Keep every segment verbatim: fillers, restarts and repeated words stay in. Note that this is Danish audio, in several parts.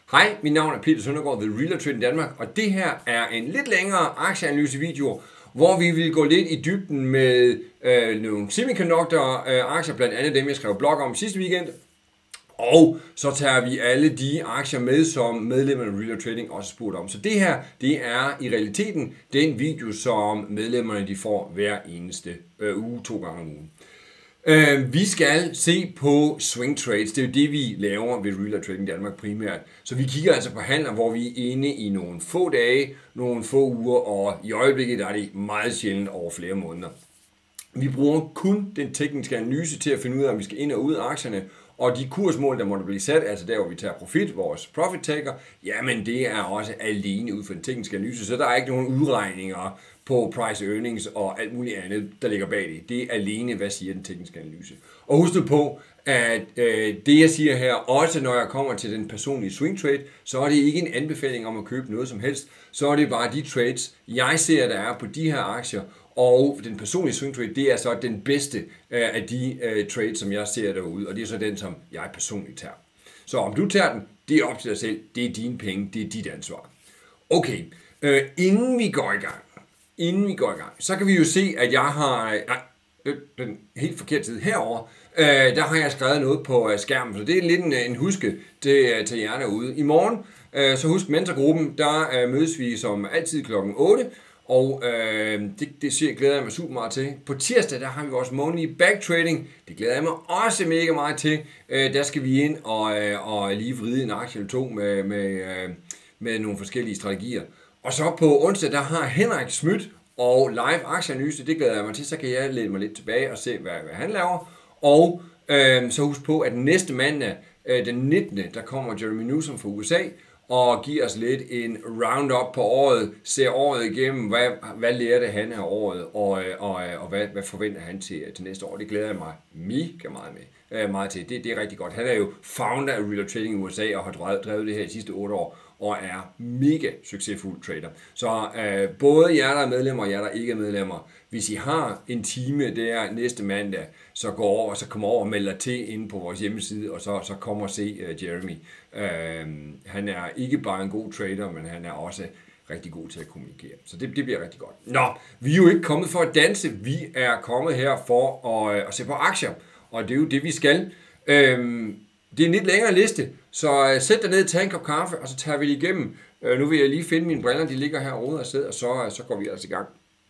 Hej, mit navn er Peter Søndergaard ved Real Trading Danmark, og det her er en lidt længere aktieanalysevideo, hvor vi vil gå lidt i dybden med øh, nogle semiconductor-aktier, blandt andet dem, jeg skrev blog om sidste weekend. Og så tager vi alle de aktier med, som medlemmerne af Real Trading også spurgte om. Så det her, det er i realiteten den video, som medlemmerne de får hver eneste øh, uge, to gange om ugen. Øh, vi skal se på swing trades. Det er jo det, vi laver ved Real Trading Danmark primært. Så vi kigger altså på handler, hvor vi er inde i nogle få dage, nogle få uger, og i øjeblikket der er det meget sjældent over flere måneder. Vi bruger kun den tekniske analyse til at finde ud af, om vi skal ind og ud af aktierne, og de kursmål, der måtte blive sat, altså der, hvor vi tager profit, vores profit taker, jamen det er også alene ud for den tekniske analyse, så der er ikke nogen udregninger på price earnings og alt muligt andet, der ligger bag det. Det er alene, hvad siger den tekniske analyse. Og husk nu på, at øh, det jeg siger her, også når jeg kommer til den personlige swing trade, så er det ikke en anbefaling om at købe noget som helst, så er det bare de trades, jeg ser, der er på de her aktier, og den personlige swing trade, det er så den bedste øh, af de øh, trades, som jeg ser derude, og det er så den, som jeg personligt tager. Så om du tager den, det er op til dig selv, det er dine penge, det er dit ansvar. Okay, øh, inden vi går i gang, inden vi går i gang, så kan vi jo se, at jeg har, nej, den helt forkerte side herovre, øh, der har jeg skrevet noget på skærmen, så det er lidt en, en huske til, til jer derude. I morgen, øh, så husk mentorgruppen, der øh, mødes vi som altid klokken otte, og øh, det, det siger, glæder jeg mig super meget til. På tirsdag, der har vi vores månedlige backtrading. Det glæder jeg mig også mega meget til. Øh, der skal vi ind og, øh, og lige vride en aktie eller to med, med, øh, med nogle forskellige strategier. Og så på onsdag, der har Henrik Schmidt og live aktieanalyse. Det glæder jeg mig til. Så kan jeg læne mig lidt tilbage og se, hvad, hvad han laver. Og øh, så husk på, at næste mandag, øh, den nittende, der kommer Jeremy Newsom fra U S A, og giver os lidt en roundup på året, ser året igennem, hvad, hvad lærte han af året, og, og, og hvad, hvad forventer han til, til næste år. Det glæder jeg mig mega meget, med, øh, meget til. Det, det er rigtig godt. Han er jo founder af Real Trading i U S A, og har drevet, drevet det her de sidste otte år, og er mega succesfuld trader. Så øh, både jer, der er medlemmer, og jer, der ikke er medlemmer, hvis I har en time der næste mandag, så gå over, og så kommer over og melder til inde på vores hjemmeside, og så, så kommer og se uh, Jeremy. Uh, han er ikke bare en god trader, men han er også rigtig god til at kommunikere. Så det, det bliver rigtig godt. Nå, vi er jo ikke kommet for at danse. Vi er kommet her for at, at se på aktier, og det er jo det, vi skal. Uh, det er en lidt længere liste, så uh, sæt dig ned, tag en kop kaffe, og så tager vi det igennem. Uh, nu vil jeg lige finde mine briller, de ligger her og sted, og så, uh, så går vi altså i gang.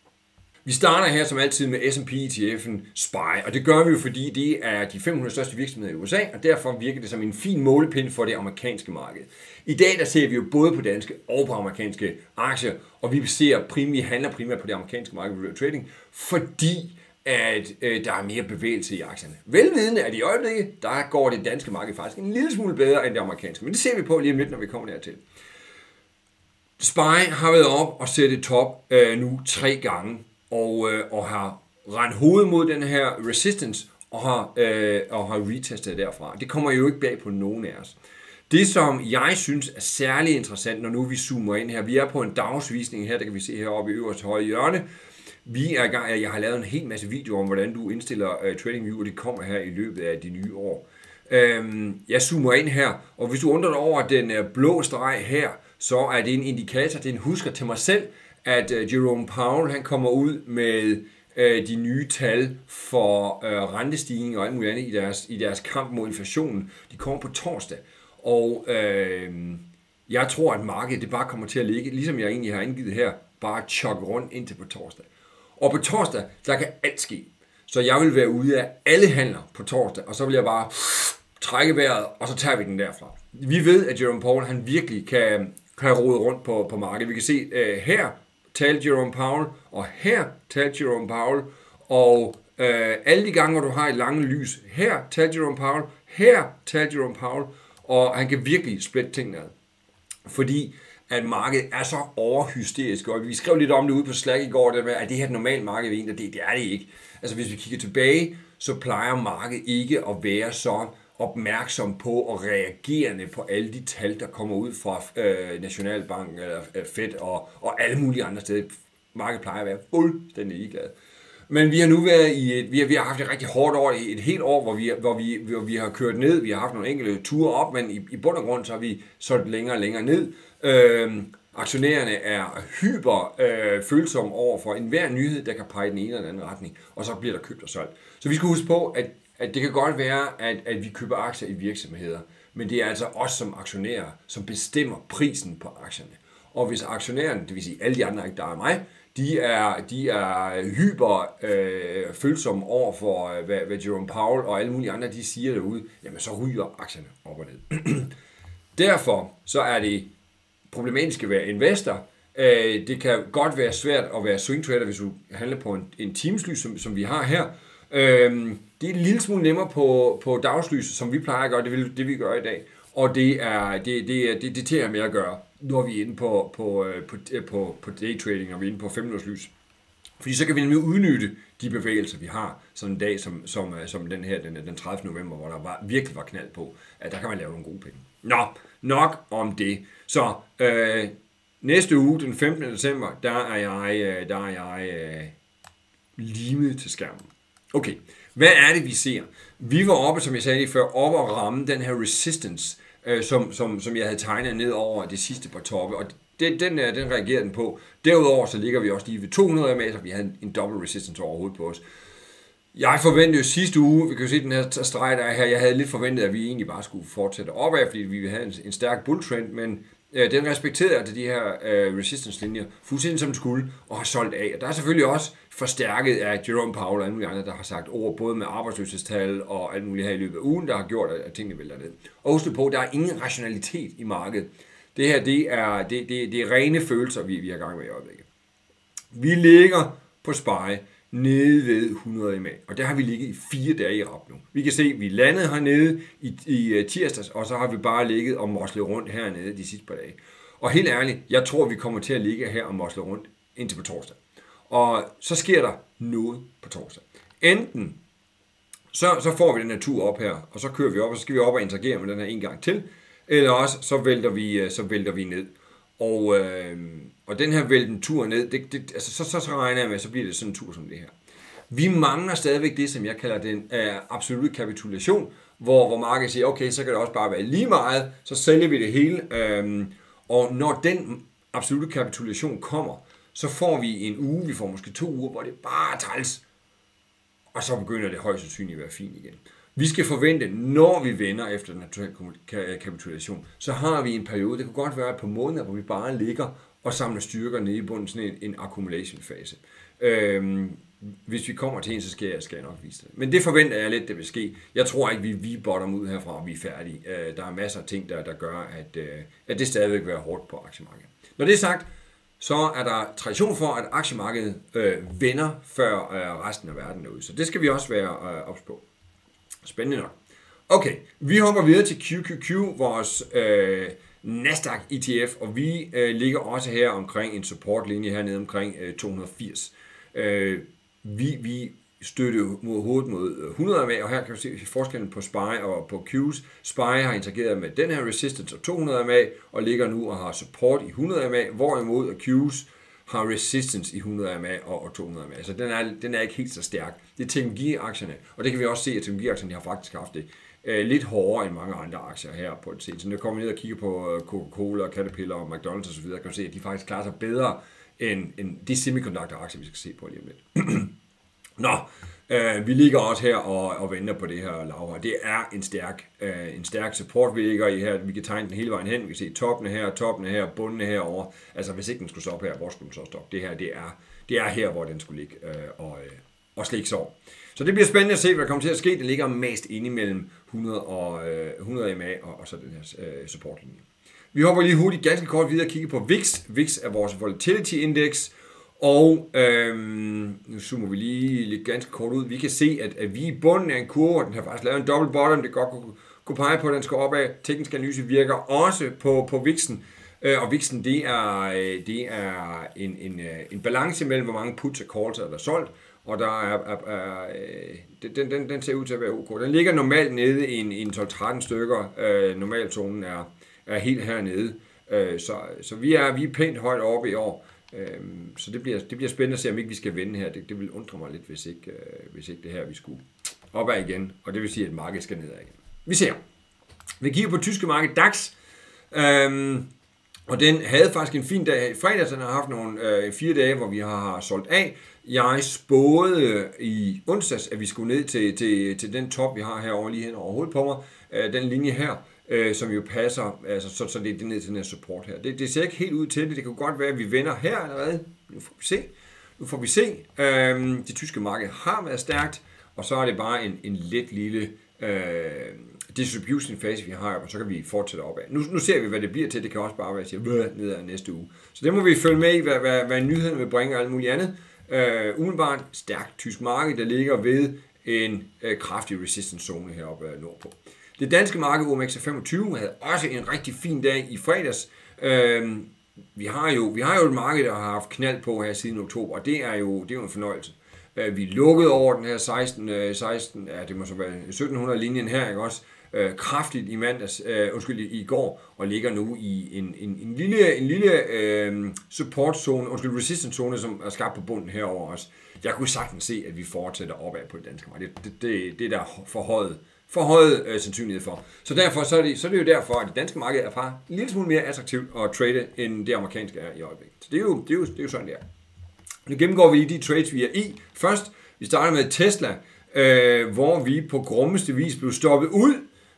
Vi starter her som altid med S and P E T F'en S P Y, og det gør vi jo, fordi det er de fem hundrede største virksomheder i U S A, og derfor virker det som en fin målepind for det amerikanske marked. I dag der ser vi jo både på danske og på amerikanske aktier, og vi ser primært, handler primært på det amerikanske marked Real Trading, fordi at øh, der er mere bevægelse i aktierne. Velvidende at i øjeblikket, der går det danske marked faktisk en lille smule bedre end det amerikanske, men det ser vi på lige om lidt, når vi kommer dertil. S P Y har været op og sætte top øh, nu tre gange, og, øh, og har rendt hovedet mod den her resistance, og har, øh, og har retestet derfra. Det kommer jo ikke bag på nogen af os. Det, som jeg synes er særlig interessant, når nu vi zoomer ind her, vi er på en dagsvisning her, der kan vi se heroppe i øverste højre hjørne. Vi er i gang, jeg har lavet en hel masse videoer om, hvordan du indstiller uh, TradingView, og det kommer her i løbet af de nye år. Øhm, jeg zoomer ind her, og hvis du undrer dig over den uh, blå streg her, så er det en indikator, det er en husker til mig selv, at uh, Jerome Powell han kommer ud med uh, de nye tal for uh, rentestigning og alt muligt andet i deres, i deres kamp mod inflationen. De kommer på torsdag, og uh, jeg tror, at markedet det bare kommer til at ligge, ligesom jeg egentlig har angivet her, bare chokke rundt indtil på torsdag. Og på torsdag, der kan alt ske. Så jeg vil være ude af alle handler på torsdag, og så vil jeg bare trække vejret, og så tager vi den derfra. Vi ved, at Jerome Powell han virkelig kan, kan rode rundt på, på markedet. Vi kan se, uh, her talte Jerome Powell, og her talte Jerome Powell, og uh, alle de gange, hvor du har et langt lys, her talte Jerome Powell, her talte Jerome Powell, og han kan virkelig splitte tingene ad. Fordi at markedet er så overhysterisk, og vi skrev lidt om det ude på Slack i går, at det her et normalt marked egentlig, det, det er det ikke. Altså hvis vi kigger tilbage, så plejer markedet ikke at være så opmærksom på og reagerende på alle de tal, der kommer ud fra øh, Nationalbanken, eller Fed og, og alle mulige andre steder. Markedet plejer at være fuldstændig ligeglad. Men vi har nu været i et, vi har, vi har haft et rigtig hårdt år, et helt år, hvor vi, hvor vi, hvor vi har kørt ned. Vi har haft nogle enkelte ture op, men i, i bund og grund så har vi solgt længere og længere ned. Øhm, aktionærerne er hyper øh, følsomme over for enhver nyhed, der kan pege i den ene eller den anden retning, og så bliver der købt og solgt. Så vi skal huske på, at, at det kan godt være, at, at vi køber aktier i virksomheder, men det er altså os som aktionærer, som bestemmer prisen på aktierne. Og hvis aktionærerne, det vil sige alle de andre, ikke der er mig, de er, de er hyper øh, følsomme over for, hvad, hvad Jerome Powell og alle mulige andre, de siger derude, jamen så ryger aktierne op og ned. Derfor så er det problematisk at være investor. Øh, det kan godt være svært at være swing trader, hvis du handler på en, en timeslys, som, som vi har her. Øh, det er en lille smule nemmere på, på dagslys, som vi plejer at gøre, det, vil, det vi gør i dag. Og det er det, det, det, det til at med at gøre, når vi er inde på, på, på, på, på daytrading, og vi er inde på fem minutters lys. Fordi så kan vi nemlig udnytte de bevægelser, vi har, sådan en dag som, som, som den her, den, den tredivte november, hvor der var, virkelig var knald på, at der kan man lave nogle gode penge. Nå, nok om det. Så øh, næste uge, den femtende december, der er jeg, der er jeg øh, limet til skærmen. Okay, hvad er det, vi ser? Vi var oppe, som jeg sagde lige før, oppe og ramme den her resistance, øh, som, som, som jeg havde tegnet ned over det sidste par toppe, og det, den, den reagerede den på. Derudover så ligger vi også lige ved to hundrede M A, så vi havde en, en dobbelt resistance overhovedet på os. Jeg forventede jo sidste uge, vi kan jo se den her streg, der er her, jeg havde lidt forventet, at vi egentlig bare skulle fortsætte opad, fordi vi ville have en, en stærk bulltrend, men øh, den respekterede altså de her øh, resistance-linjer fuldstændig som den skulle, og har solgt af. Og der er selvfølgelig også forstærket af Jerome Powell og alle mulige andre, der har sagt ord, både med arbejdsløshedstal og alt muligt her i løbet af ugen, der har gjort, at tingene vælter ned. Og husk på, der er ingen rationalitet i markedet. Det her, det er, det, det, det er rene følelser, vi, vi har gang med i øjeblikket. Vi ligger på S P Y nede ved hundrede M A, og der har vi ligget i fire dage i rap nu. Vi kan se, at vi landede hernede i, i tirsdags, og så har vi bare ligget og moslet rundt hernede de sidste par dage. Og helt ærligt, jeg tror, vi kommer til at ligge her og mosle rundt indtil på torsdag. Og så sker der noget på torsdag. Enten så, så får vi den her tur op her, og så kører vi op, og så skal vi op og interagere med den her en gang til, eller også så vælter vi, så vælter vi ned. Og, øh, og den her vælten tur ned, det, det, altså, så, så, så regner jeg med, så bliver det sådan en tur som det her. Vi mangler stadigvæk det, som jeg kalder den øh, absolutte kapitulation, hvor, hvor markedet siger, okay, så kan det også bare være lige meget, så sælger vi det hele. Øh, og når den absolutte kapitulation kommer, så får vi en uge, vi får måske to uger, hvor det bare er træls, og så begynder det højst sandsynligt at være fint igen. Vi skal forvente, når vi vender efter den naturelle kapitulation, så har vi en periode, det kan godt være et par måneder, hvor vi bare ligger og samler styrker nede i bunden, sådan en, en accumulation fase. Øhm, hvis vi kommer til en, så skal jeg, skal jeg nok vise det. Men det forventer jeg lidt, det vil ske. Jeg tror ikke, vi, vi bottom ud herfra, og vi er færdige. Øh, der er masser af ting, der, der gør, at, øh, at det stadigvæk vil være hårdt på aktiemarkedet. Når det er sagt, så er der tradition for, at aktiemarkedet øh, vender før øh, resten af verden derude. Så det skal vi også være øh, ops på. Spændende nok. Okay, vi hopper videre til Q Q Q, vores øh, Nasdaq E T F, og vi øh, ligger også her omkring en supportlinje hernede omkring øh, to hundrede og firs. Øh, vi, vi støtter mod hovedet mod hundrede M A, og her kan vi se forskellen på S P Y og på Q's. S P Y har interageret med den her resistance og to hundrede M A, og ligger nu og har support i hundrede M A, hvorimod Q's har resistance i hundrede M A og to hundrede M A. Så den er, den er ikke helt så stærk. Det er teknologiaktierne, og det kan vi også se, at teknologiaktierne har faktisk haft det øh, lidt hårdere end mange andre aktier her på et set. Så når vi kommer ned og kigger på Coca-Cola, Caterpillar og McDonald's osv., kan vi se, at de faktisk klarer sig bedre end, end de semiconductor-aktier, vi skal se på lige om lidt. Nå, øh, vi ligger også her og, og venter på det her lav her. Det er en stærk, øh, en stærk support, vi ligger i her. Vi kan tegne den hele vejen hen. Vi kan se toppene her, toppene her, bundene herovre. Altså hvis ikke den skulle stoppe her, hvor skulle den så stoppe? Det her, det er, det er her, hvor den skulle ligge øh, og, øh, og slikke sig over. Så det bliver spændende at se, hvad der kommer til at ske. Den ligger mest inde imellem hundrede, og, øh, hundrede M A og, og så den her øh, supportlinje. Vi hopper lige hurtigt ganske kort videre og kigger på V I X. V I X er vores volatility index. Og øhm, nu zoomer vi lige lidt ganske kort ud. Vi kan se, at, at vi i bunden af en kurve, den har faktisk lavet en double bottom, det godt kunne, kunne pege på, at den skal opad. Teknisk analyse virker også på, på V I X'en. Øh, og V I X'en, det er, det er en, en, en balance mellem, hvor mange puts og calls der er solgt. Og der er, er, er, den, den, den ser ud til at være ok. Den ligger normalt nede i en, en tolv tretten stykker. Øh, normalzonen er, er helt hernede. Øh, så så vi, er, vi er pænt højt oppe i år. Øhm, så det bliver, det bliver spændende at se, om ikke vi skal vende her. Det, det vil undre mig lidt, hvis ikke, øh, hvis ikke det her vi skulle opad igen. Og det vil sige, at markedet skal nedad igen. Vi ser. Vi kigger på tyske marked DAX. Øhm, og den havde faktisk en fin dag i fredags. Den har haft nogle øh, fire dage, hvor vi har solgt af. Jeg spåede i onsdags, at vi skulle ned til, til, til den top, vi har herovre lige hen over hovedet på mig. Øh, den linje her. Øh, som jo passer, altså, så, så det er det ned til den her support her. Det, det ser ikke helt ud til det. Det kan godt være, at vi vender her allerede. Nu får vi se. Nu får vi se. Øhm, det tyske marked har været stærkt, og så er det bare en, en let lille øh, distribution fase, vi har, og så kan vi fortsætte opad. Nu, nu ser vi, hvad det bliver til. Det kan også bare være, at jeg siger, nedad næste uge. Så det må vi følge med i, hvad, hvad, hvad nyheden vil bringe og alt muligt andet. Øh, umiddelbart stærkt tysk marked, der ligger ved en øh, kraftig resistance zone heroppe øh, nordpå. Det danske marked, O M X femogtyve, havde også en rigtig fin dag i fredags. Øhm, vi, har jo, vi har jo et marked, der har haft knald på her siden oktober, og det er jo, det er jo en fornøjelse. Øh, vi lukkede over den her seksten, seksten, ja, det må så være sytten hundrede linjen her, ikke også? Øh, kraftigt i mandags, øh, undskyld, i, i går, og ligger nu i en, en, en lille, en lille øh, support zone, undskyld, resistance zone, som er skabt på bunden herover også. Jeg kunne sagtens se, at vi fortsætter opad på det danske marked. Det, det, det, det er der forhøjet. forhøjet øh, sandsynlighed for. Så derfor så er, det, så er det jo derfor, at det danske marked er bare en lille smule mere attraktivt at trade, end det amerikanske er i øjeblikket. Så det er jo, det er jo, det er jo sådan, det er. Nu gennemgår vi lige de trades, vi er i. Først, vi starter med Tesla, øh, hvor vi på grummeste vis blev stoppet ud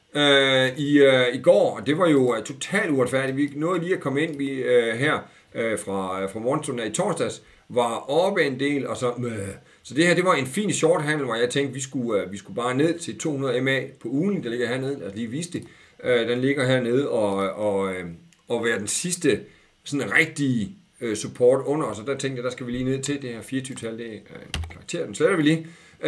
øh, i, øh, i går, og det var jo uh, totalt uretfærdigt. Vi nåede lige at komme ind vi, øh, her øh, fra, fra morgenstunden i torsdags, var oppe en del, og så... Øh, Så det her, det var en fin short handel, hvor jeg tænkte, vi skulle, vi skulle bare ned til to hundrede M A på ugen, der ligger hernede, lad os lige vise det. Den ligger hernede og, og, og være den sidste sådan rigtige support under os, og der tænkte jeg, der skal vi lige ned til det her fireogtyve-tal, det er en karakter, den sletter vi lige.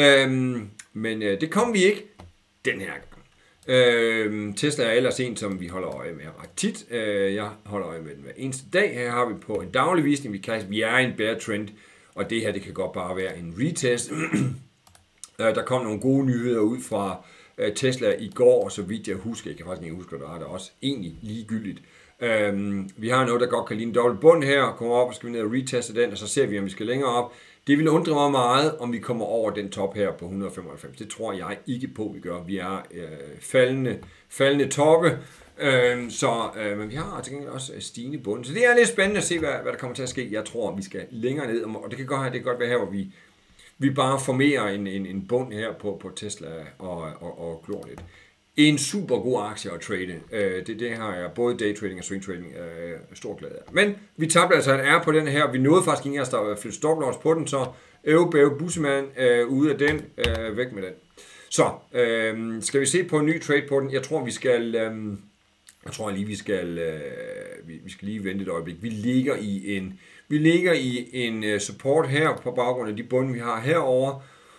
Men det kom vi ikke den her gang. Tesla er ellers en, som vi holder øje med ret tit. Jeg holder øje med den hver eneste dag. Her har vi på en daglig visning, vi, kan, vi er i en bear trend, og det her, det kan godt bare være en retest. Der kom nogle gode nyheder ud fra Tesla i går, så vidt jeg husker. Jeg kan faktisk ikke huske, hvad der er der også egentlig ligegyldigt. Vi har noget, der godt kan ligne en dobbelt bund her. Kommer op, og skal vi ned og reteste den, og så ser vi, om vi skal længere op. Det vil undre mig meget, om vi kommer over den top her på et hundrede og femoghalvfems. Det tror jeg ikke på, vi gør. Vi er øh, faldende, faldende toppe. Øh, så, øh, men vi har til gengæld også stigende bund. Så det er lidt spændende at se, hvad, hvad der kommer til at ske. Jeg tror, vi skal længere ned. Og det kan godt, det kan godt være her, hvor vi, vi bare formerer en, en, en bund her på, på Tesla og, og, og glor lidt. En super god aktie at trade. Øh, det, det har jeg både daytrading og swing trading øh, stor glæde af. Men vi tabte altså en R på den her. Vi nåede faktisk ikke engang at flytte stop loss på den, så øv, bæv, bussemand øh, ude af den. Øh, væk med den. Så øh, skal vi se på en ny trade på den. Jeg tror, vi skal... Øh, Jeg tror lige, vi skal, øh, vi, vi skal lige vente et øjeblik. Vi ligger i en, vi ligger i en uh, support her på baggrund af de bunde, vi har herover.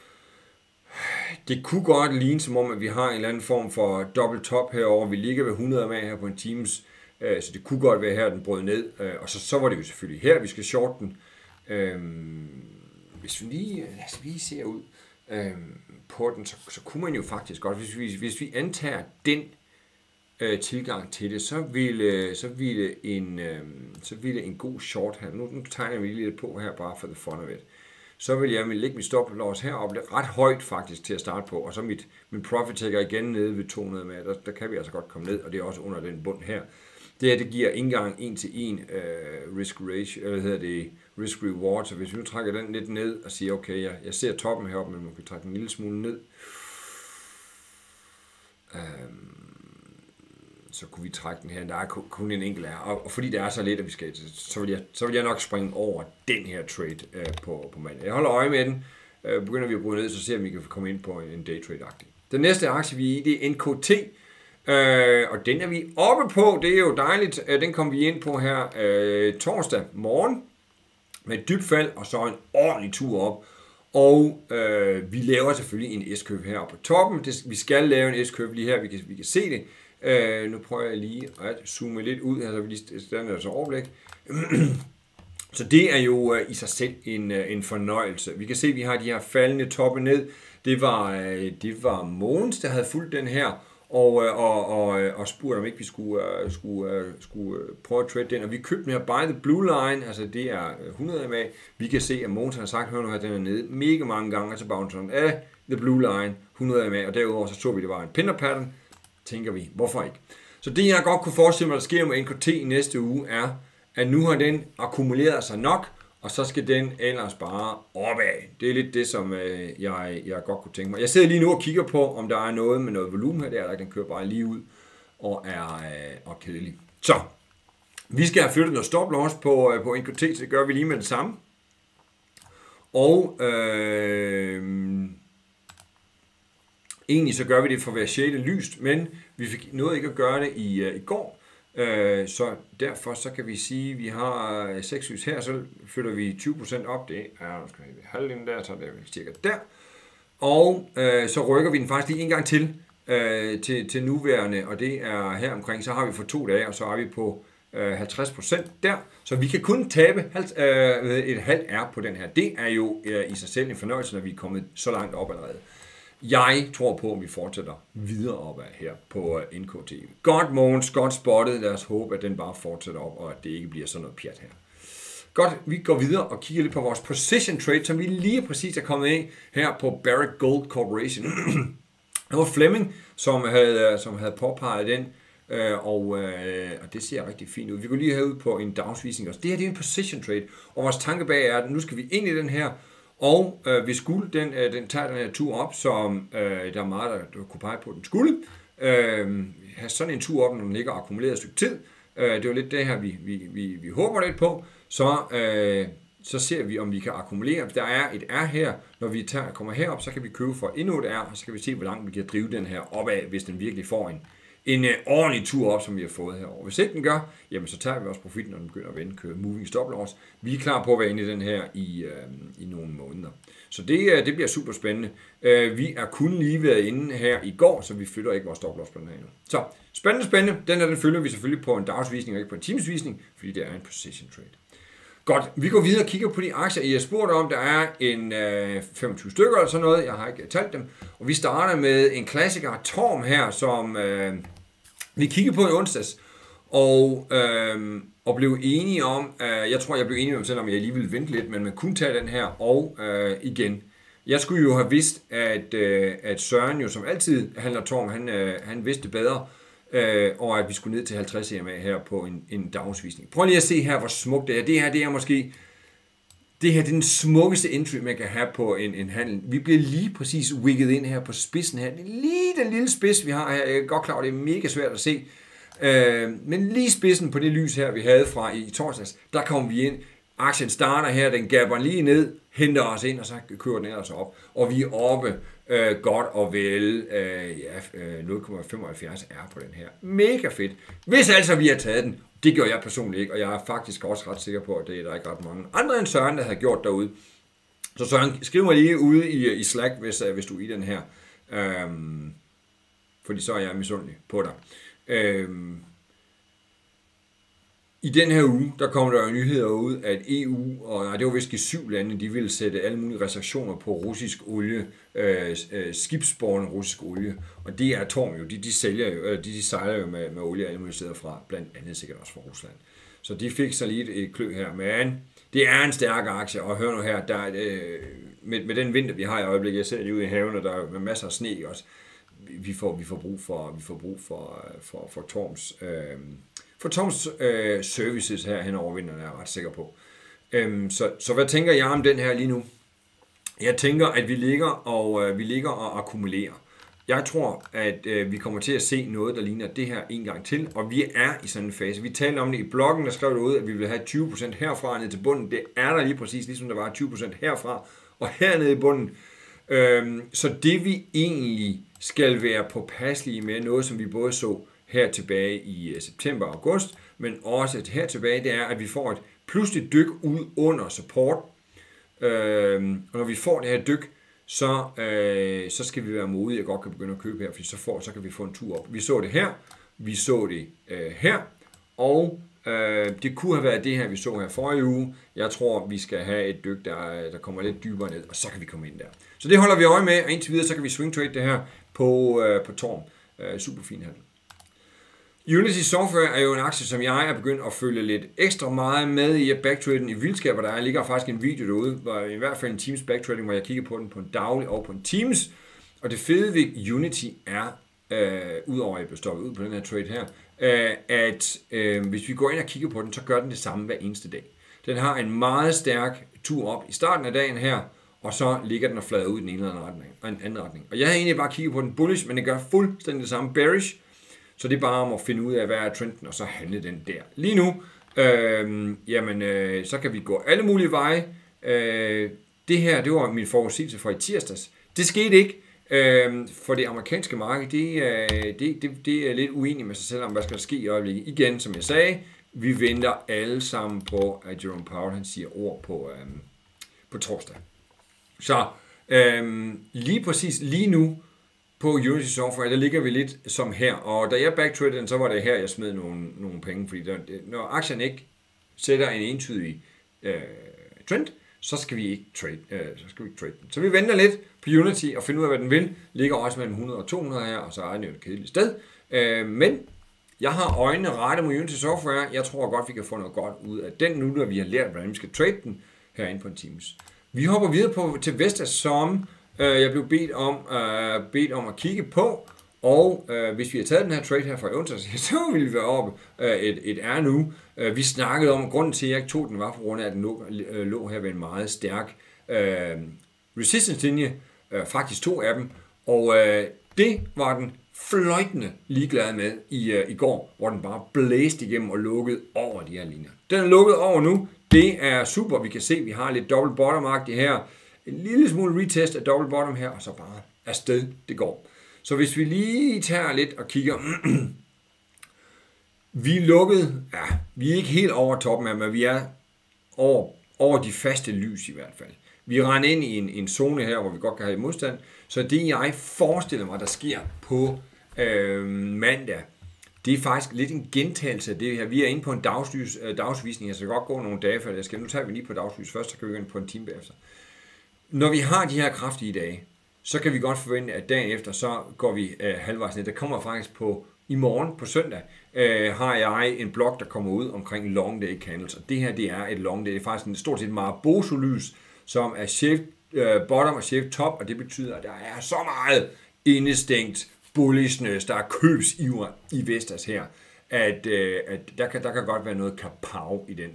Det kunne godt ligne som om, at vi har en eller anden form for dobbelt top herover. Vi ligger ved hundrede med her på en Teams, øh, så det kunne godt være her, den brød ned. Øh, og så, så var det jo selvfølgelig her, vi skal short den. Øh, hvis vi lige, lad os lige se ud øh, på den, så, så kunne man jo faktisk godt, hvis vi, hvis vi antager den tilgang til det, så ville, så ville, en, så ville en god short her, nu, nu tegner vi lidt på her bare for the fun of it, så vil jeg lægge mit stop loss heroppe ret højt faktisk til at starte på, og så mit, min profit taker igen nede ved to hundrede med, der, der kan vi altså godt komme ned, og det er også under den bund her. Det her, det giver ikke engang en til en uh, risk ratio, eller hedder det risk reward, så hvis vi nu trækker den lidt ned og siger, okay, jeg, jeg ser toppen heroppe, men man kan trække den en lille smule ned, um, så kunne vi trække den her. Der er kun en enkelt her. Og fordi det er så let, at vi skal, så vil jeg, så vil jeg nok springe over den her trade øh, på, på mandag. Jeg holder øje med den. Øh, begynder vi at bryde ned, så ser vi, om vi kan komme ind på en, en daytrade-agtig. Den næste aktie, vi er i, det er N K T. Øh, og den er vi oppe på. Det er jo dejligt. Øh, den kom vi ind på her øh, torsdag morgen. Med et dybt fald, og så en ordentlig tur op. Og øh, vi laver selvfølgelig en S-køb her på toppen. Det, vi skal lave en S-køb lige her. Vi kan, vi kan se det. Uh, nu prøver jeg lige at zoome lidt ud her, så vi lige stiller os overblik. Så det er jo uh, i sig selv en, uh, en fornøjelse. Vi kan se, at vi har de her faldende toppe ned. Det var, uh, det var Mogens, der havde fulgt den her, og, og, og, og spurgte, om ikke vi skulle, uh, skulle, uh, skulle uh, prøve at trade den. Og vi købte den her Buy the Blue Line, altså det er hundrede M A. Vi kan se, at Mogens har sagt, hør nu her, den er nede mega mange gange, og så bouncer den af The Blue Line, hundrede M A, og derudover så så vi, det var en pinner pattern. Tænker vi, hvorfor ikke? Så det, jeg godt kunne forestille mig, der sker med N K T i næste uge, er, at nu har den akkumuleret sig nok, og så skal den ellers bare opad. Det er lidt det, som øh, jeg, jeg godt kunne tænke mig. Jeg sidder lige nu og kigger på, om der er noget med noget volumen her. Det er der, den kører bare lige ud og er øh, og kedelig. Så, vi skal have flyttet noget stop loss på, øh, på N K T, så det gør vi lige med det samme. Og øh, egentlig så gør vi det for hver sjette lyst, men vi fik noget ikke at gøre det i, øh, i går. Så derfor så kan vi sige, at vi har seks lys her, så flytter vi tyve procent op. Det er, nu skal vi halvdelen der, så er det cirka der. Og øh, så rykker vi den faktisk lige en gang til, øh, til, til nuværende, og det er her omkring, så har vi for to dage, og så er vi på øh, halvtreds procent der. Så vi kan kun tabe øh, et halvt R på den her. Det er jo øh, i sig selv en fornøjelse, når vi er kommet så langt op allerede. Jeg tror på, at vi fortsætter videre opad her på N K T. Godt, Mogens, godt spottet. Lad os håbe, at den bare fortsætter op, og at det ikke bliver sådan noget pjat her. Godt, vi går videre og kigger lidt på vores position trade, som vi lige præcis er kommet af her på Barrick Gold Corporation. Det var Flemming, som havde, som havde påpeget den, og, og det ser rigtig fint ud. Vi går lige herud på en dagsvisning også. Det her det er en position trade, og vores tanke bag er, at nu skal vi ind i den her. Og øh, hvis skulle den, øh, den tager den her tur op, som øh, der er meget, der, der kunne pege på, at den skulle, øh, have sådan en tur op, når den ligger akkumuleret et stykke tid, øh, det er jo lidt det her, vi, vi, vi, vi håber lidt på, så, øh, så ser vi, om vi kan akkumulere. Der er et R her, når vi tager, kommer herop, så kan vi købe for endnu et R, og så kan vi se, hvor langt vi kan drive den her opad, hvis den virkelig får en, en øh, ordentlig tur op, som vi har fået herovre. Hvis ikke den gør, jamen så tager vi også profitten, når den begynder at vende, køre moving stop loss. Vi er klar på at være inde i den her i, øh, i nogle måneder. Så det, øh, det bliver super spændende. Øh, vi er kun lige været inde her i går, så vi flytter ikke vores stop loss på den her endnu. Så spændende, spændende. Den her den følger vi selvfølgelig på en dagsvisning og ikke på en timesvisning, fordi det er en position trade. Godt, vi går videre og kigger på de aktier, I har spurgt om. Der er en øh, femogtyve stykker eller sådan noget, jeg har ikke talt dem. Og vi starter med en klassiker, Torm her, som øh, vi kiggede på i onsdags. Og, øh, og blev enige om, øh, jeg tror jeg blev enig med mig selv, om jeg lige ville vente lidt, men man kunne tage den her og øh, igen. Jeg skulle jo have vidst, at, øh, at Søren jo som altid handler Torm, han, øh, han vidste det bedre. Øh, og at vi skulle ned til halvtreds E M A her på en, en dagsvisning. Prøv lige at se her, hvor smukt det er. Det her, det er måske det her, det er den smukkeste entry, man kan have på en, en handel. Vi bliver lige præcis wigget ind her på spidsen her. Det er lige den lille spids, vi har her. Jeg er godt klar, det er mega svært at se. Øh, men lige spidsen på det lys her, vi havde fra i torsdags, der kom vi ind. Aktien starter her, den gapper lige ned, henter os ind, og så kører den ellers op. Og vi er oppe øh, godt og vel øh, ja, nul komma femoghalvfjerds R på den her. Mega fedt. Hvis altså vi har taget den, det gør jeg personligt ikke, og jeg er faktisk også ret sikker på, at det er der ikke ret mange andre end Søren, der har gjort derude. Så Søren, skriv mig lige ude i, i Slack, hvis, hvis du er i den her. Øhm, fordi så er jeg misundelig på dig. Øhm, I den her uge, der kom der jo nyheder ud, at E U, og nej, det var vist i syv lande, de ville sætte alle mulige restriktioner på russisk olie, øh, skibsbårende russisk olie, og det er Torm jo, de, de sælger jo, de, de sejler jo med, med olie alle mulige steder fra, blandt andet sikkert også fra Rusland. Så de fik så lige et, et klø her, men det er en stærk aktie, og hør nu her, der, øh, med, med den vinter, vi har i øjeblikket, jeg ser lige ude i haven, og der er masser af sne også, vi får, vi får brug for, vi får brug for, for, for Torms, øh, for Toms øh, services her hen over vinteren, er jeg ret sikker på. Øhm, så, så hvad tænker jeg om den her lige nu? Jeg tænker, at vi ligger og, øh, vi ligger og akkumulerer. Jeg tror, at øh, vi kommer til at se noget, der ligner det her en gang til, og vi er i sådan en fase. Vi talte om det i bloggen, der skrev derude, at vi vil have tyve procent herfra ned til bunden. Det er der lige præcis, ligesom der var tyve procent herfra og hernede i bunden. Øhm, så det vi egentlig skal være påpasselige med, noget som vi både så her tilbage i september og august, men også her tilbage, det er, at vi får et pludseligt dyk ud under support. Øhm, og når vi får det her dyk, så, øh, så skal vi være modige og godt kan begynde at købe her, fordi så, får, så kan vi få en tur op. Vi så det her, vi så det øh, her, og øh, det kunne have været det her, vi så her forrige uge. Jeg tror, vi skal have et dyk, der, der kommer lidt dybere ned, og så kan vi komme ind der. Så det holder vi øje med, og indtil videre, så kan vi swing trade det her på, øh, på Torm. Øh, super fin handel. Unity Software er jo en aktie, som jeg er begyndt at følge lidt ekstra meget med i at backtrade den i vildskab, og der ligger faktisk en video derude, hvor i hvert fald en Teams backtrading, hvor jeg kigger på den på en daglig og på en Teams. Og det fede ved Unity er, øh, udover at jeg bliver stoppet ud på den her trade her, øh, at øh, hvis vi går ind og kigger på den, så gør den det samme hver eneste dag. Den har en meget stærk tur op i starten af dagen her, og så ligger den og flader ud i den ene eller anden retning, og en anden retning. Og jeg havde egentlig bare kigget på den bullish, men den gør fuldstændig det samme bearish. Så det er bare om at finde ud af, hvad er trenden, og så handle den der. Lige nu, øh, jamen, øh, så kan vi gå alle mulige veje. Øh, det her, det var min forudsigelse fra i tirsdags. Det skete ikke, øh, for det amerikanske marked, det, øh, det, det, det er lidt uenig med sig selv om, hvad skal der ske i øjeblikket. Igen, som jeg sagde, vi venter alle sammen på, at Jerome Powell han siger ord på, øh, på torsdag. Så øh, lige præcis lige nu, på Unity Software, der ligger vi lidt som her, og da jeg backtradede den, så var det her, jeg smed nogle, nogle penge, fordi der, når aktien ikke sætter en entydig øh, trend, så skal vi ikke trade, øh, så skal vi ikke trade den. Så vi venter lidt på Unity og finder ud af, hvad den vil. Ligger også mellem hundrede og to hundrede her, og så er den jo et kedeligt sted. Øh, men jeg har øjnene rettet mod Unity Software. Jeg tror godt, vi kan få noget godt ud af den nu, når vi har lært, hvordan vi skal trade den herinde på en Teams. Vi hopper videre på til Vestas, som jeg blev bedt om, uh, bedt om at kigge på, og uh, hvis vi har taget den her trade her fra onsdag, så ville vi være oppe uh, et, et R nu. Uh, vi snakkede om, at grunden til, at jeg ikke tog den, var på grund af, at den lå, uh, lå her ved en meget stærk uh, resistance-linje, uh, faktisk to af dem, og uh, det var den fløjtende ligeglad med i, uh, i går, hvor den bare blæste igennem og lukkede over de her linjer. Den er lukket over nu, det er super, vi kan se, at vi har lidt double bottom-agtigt her, en lille smule retest af double bottom her, og så bare afsted det går. Så hvis vi lige tager lidt og kigger, vi er lukket, ja, vi er ikke helt over toppen her, men vi er over, over de faste lys i hvert fald. Vi er rendt ind i en, en zone her, hvor vi godt kan have modstand, så det jeg forestiller mig, der sker på øh, mandag, det er faktisk lidt en gentagelse af det her. Vi er inde på en dagslys, øh, dagsvisning, så det kan godt gå nogle dage før jeg skal. Nu tager vi lige på dagslys først, så kan vi gå ind på en time bagefter. Når vi har de her kraftige dage, så kan vi godt forvente, at dagen efter, så går vi øh, halvvejs ned. Der kommer faktisk på, i morgen på søndag, øh, har jeg en blog, der kommer ud omkring long day candles. Og det her, det er et long day. Det er faktisk en stort set Marubozu-lys, som er shape øh, bottom og shape top, og det betyder, at der er så meget indestængt bullishness, der er købsiver i Vestas her, at, øh, at der, kan, der kan godt være noget kapav i den.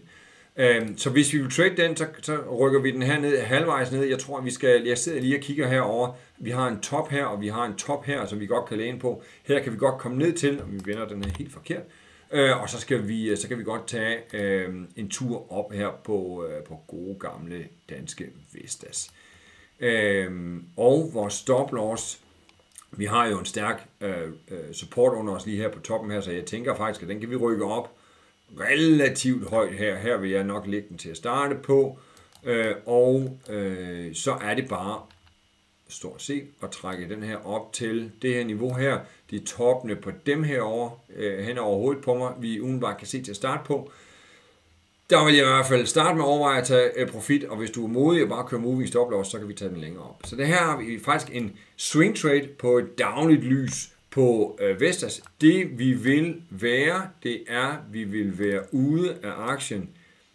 Så hvis vi vil trade den, så, så rykker vi den her ned, halvvejs ned. Jeg tror, at vi skal, jeg sidder lige og kigger herover. Vi har en top her, og vi har en top her, som vi godt kan læne på. Her kan vi godt komme ned til, og vi vender den her helt forkert. Og så, skal vi, så kan vi godt tage øh, en tur op her på, øh, på gode gamle danske Vestas. Øh, og vores stop loss, vi har jo en stærk øh, support under os lige her på toppen her, så jeg tænker faktisk, at den kan vi rykke op relativt højt her. Her vil jeg nok lægge den til at starte på. Øh, og øh, så er det bare stort set at trække den her op til det her niveau her. De er toppene på dem herovre, øh, hen over hovedet på mig, vi umiddelbart kan se til at starte på. Der vil jeg i hvert fald starte med at overveje at tage øh, profit, og hvis du er modig og bare kører moving stop loss, så kan vi tage den længere op. Så det her har vi faktisk en swing trade på et dagligt lys på øh, Vestas. Det vi vil være, det er, vi vil være ude af aktien,